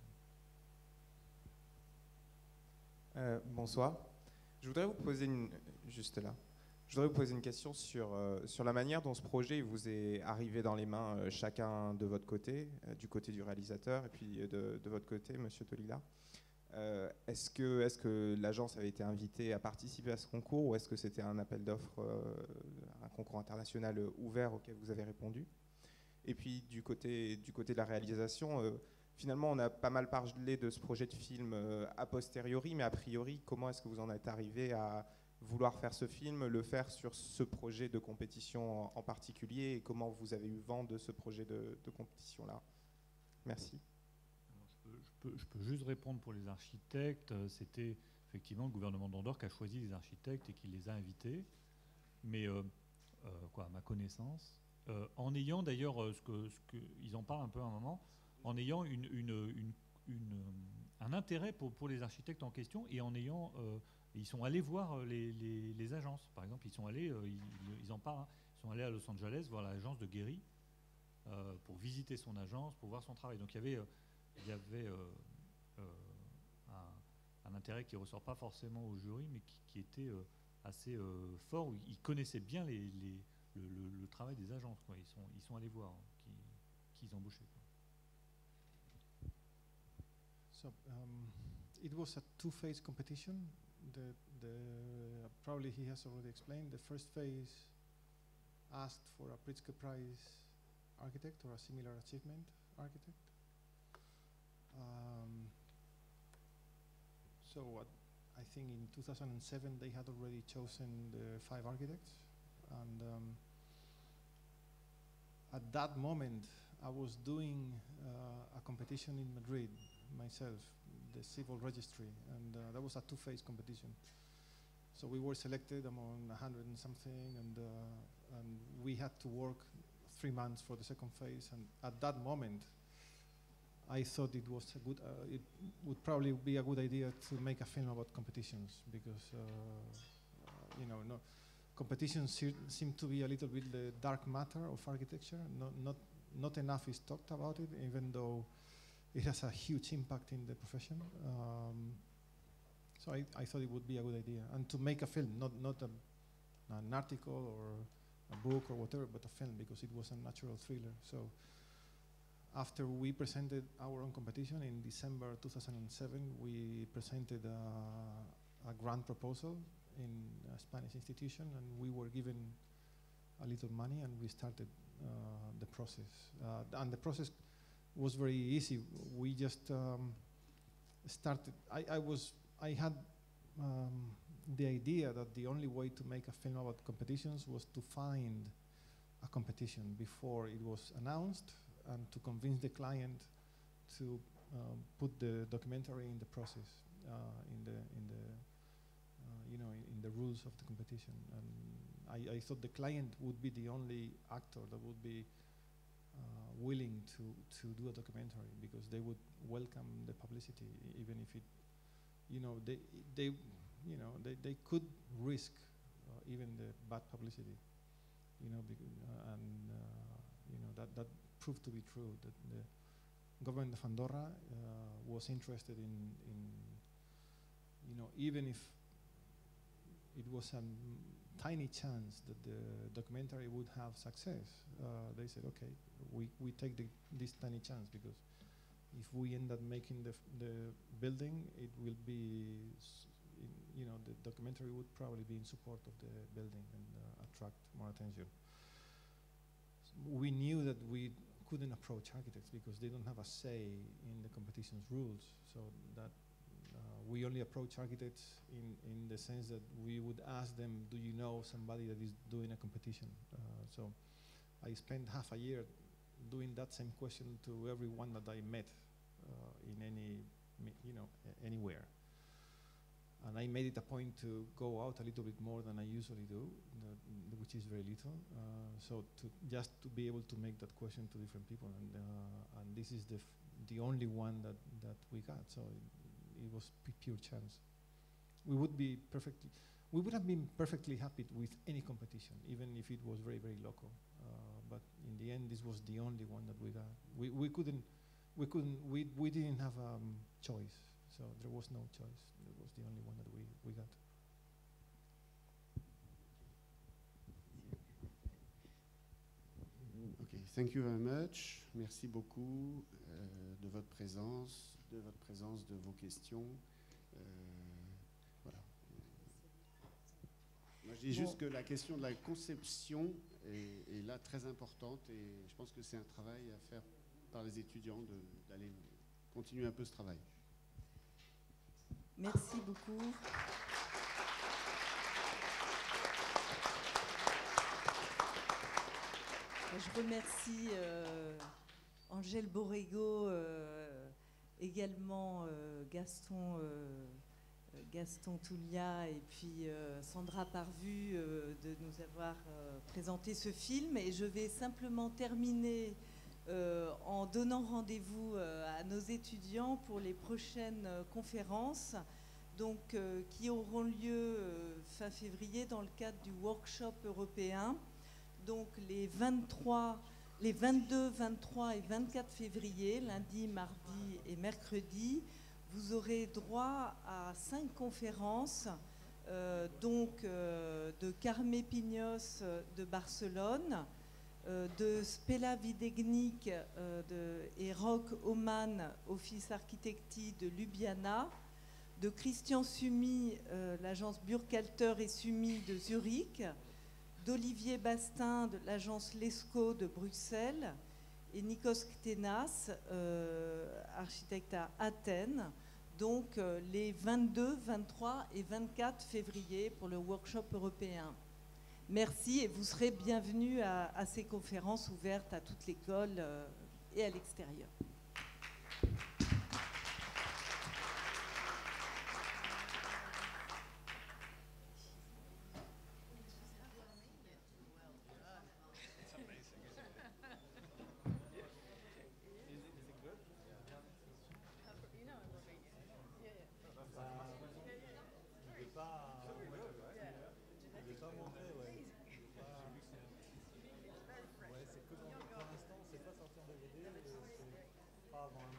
Bonsoir. Je voudrais vous poser juste là. Je voudrais vous poser une question sur la manière dont ce projet vous est arrivé dans les mains, chacun de votre côté, du côté du réalisateur et puis de votre côté, Monsieur Tolila. Est-ce que l'agence avait été invitée à participer à ce concours, ou est-ce que c'était un appel d'offres, un concours international ouvert auquel vous avez répondu? Et puis du côté de la réalisation, finalement on a pas mal parlé de ce projet de film a posteriori, mais a priori, comment est-ce que vous en êtes arrivé à vouloir faire ce film, le faire sur ce projet de compétition en particulier, et comment vous avez eu vent de ce projet de compétition-là? Merci. Je peux juste répondre pour les architectes. C'était effectivement le gouvernement d'Andorre qui a choisi les architectes et qui les a invités. Mais, à ma connaissance, en ayant d'ailleurs, ils en parlent un peu à un moment, en ayant un intérêt pour les architectes en question, et en ayant... ils sont allés voir les agences. Par exemple, ils sont allés, ils en parlent, hein, ils sont allés à Los Angeles voir l'agence de Gehry pour visiter son agence, pour voir son travail. Donc il y avait un intérêt qui ne ressort pas forcément au jury, mais qui était assez fort, où ils connaissaient bien le travail des agences, quoi. Ils sont allés voir qui ils embauchaient, quoi. So it was a two-phase competition. Probably he has already explained. The first phase asked for a Pritzker Prize architect or a similar achievement architect. So I think in 2007 they had already chosen the 5 architects, and at that moment I was doing a competition in Madrid myself, the civil registry, and that was a two-phase competition. So we were selected among 100 and something, and we had to work 3 months for the second phase. And at that moment, I thought it was a good. It would probably be a good idea to make a film about competitions, because competitions seem to be a little bit the dark matter of architecture. Not enough is talked about it, even though it has a huge impact in the profession. So I thought it would be a good idea, and to make a film, not an article or a book or whatever, but a film, because it was a natural thriller. So after we presented our own competition in December 2007, we presented a grant proposal in a Spanish institution, and we were given a little money, and we started the process. And the process was very easy. We just started. I had the idea that the only way to make a film about competitions was to find a competition before it was announced, and to convince the client to put the documentary in the process, in the rules of the competition. And I thought the client would be the only actor that would be willing to do a documentary, because they would welcome the publicity, even if it, they could risk even the bad publicity, that proved to be true. That the government of Andorra was interested in even if it was a tiny chance that the documentary would have success, they said, okay, we take this tiny chance, because if we end up making the building, it will be, the documentary would probably be in support of the building and attract more attention. We knew that we couldn't approach architects because they don't have a say in the competition's rules, so that we only approach architects in the sense that we would ask them, do you know somebody that is doing a competition? So I spent half a year doing that same question to everyone that I met in anywhere. And I made it a point to go out a little bit more than I usually do, which is very little. So just to be able to make that question to different people, and this is the only one that we got. So it was pure chance. We would have been perfectly happy with any competition, even if it was very, very local. But in the end, this was the only one that we got. We didn't have a choice. So there was no choice. It was the only one that we got. Okay, thank you very much. Merci beaucoup de votre présence, de vos questions. Voilà. Moi, je dis juste que la question de la conception est là très importante, et je pense que c'est un travail à faire par les étudiants d'aller continuer un peu ce travail. Merci beaucoup. Je remercie Angèle Borrego, également Gaston Toulia et puis Sandra Parvu de nous avoir présenté ce film. Et je vais simplement terminer en donnant rendez-vous à nos étudiants pour les prochaines conférences, donc, qui auront lieu fin février dans le cadre du workshop européen. Donc les 22, 23 et 24 février, lundi, mardi et mercredi, vous aurez droit à 5 conférences, donc de Carme Piños de Barcelone, de Spela Videgnik et Rock Oman, Office Architecti de Ljubljana, de Christian Sumi, l'agence Burkhalter et Sumi de Zurich, d'Olivier Bastin de l'agence Lescaut de Bruxelles, et Nikos Ktenas, architecte à Athènes, donc les 22, 23 et 24 février pour le workshop européen. Merci et vous serez bienvenus à ces conférences ouvertes à toute l'école et à l'extérieur. Avant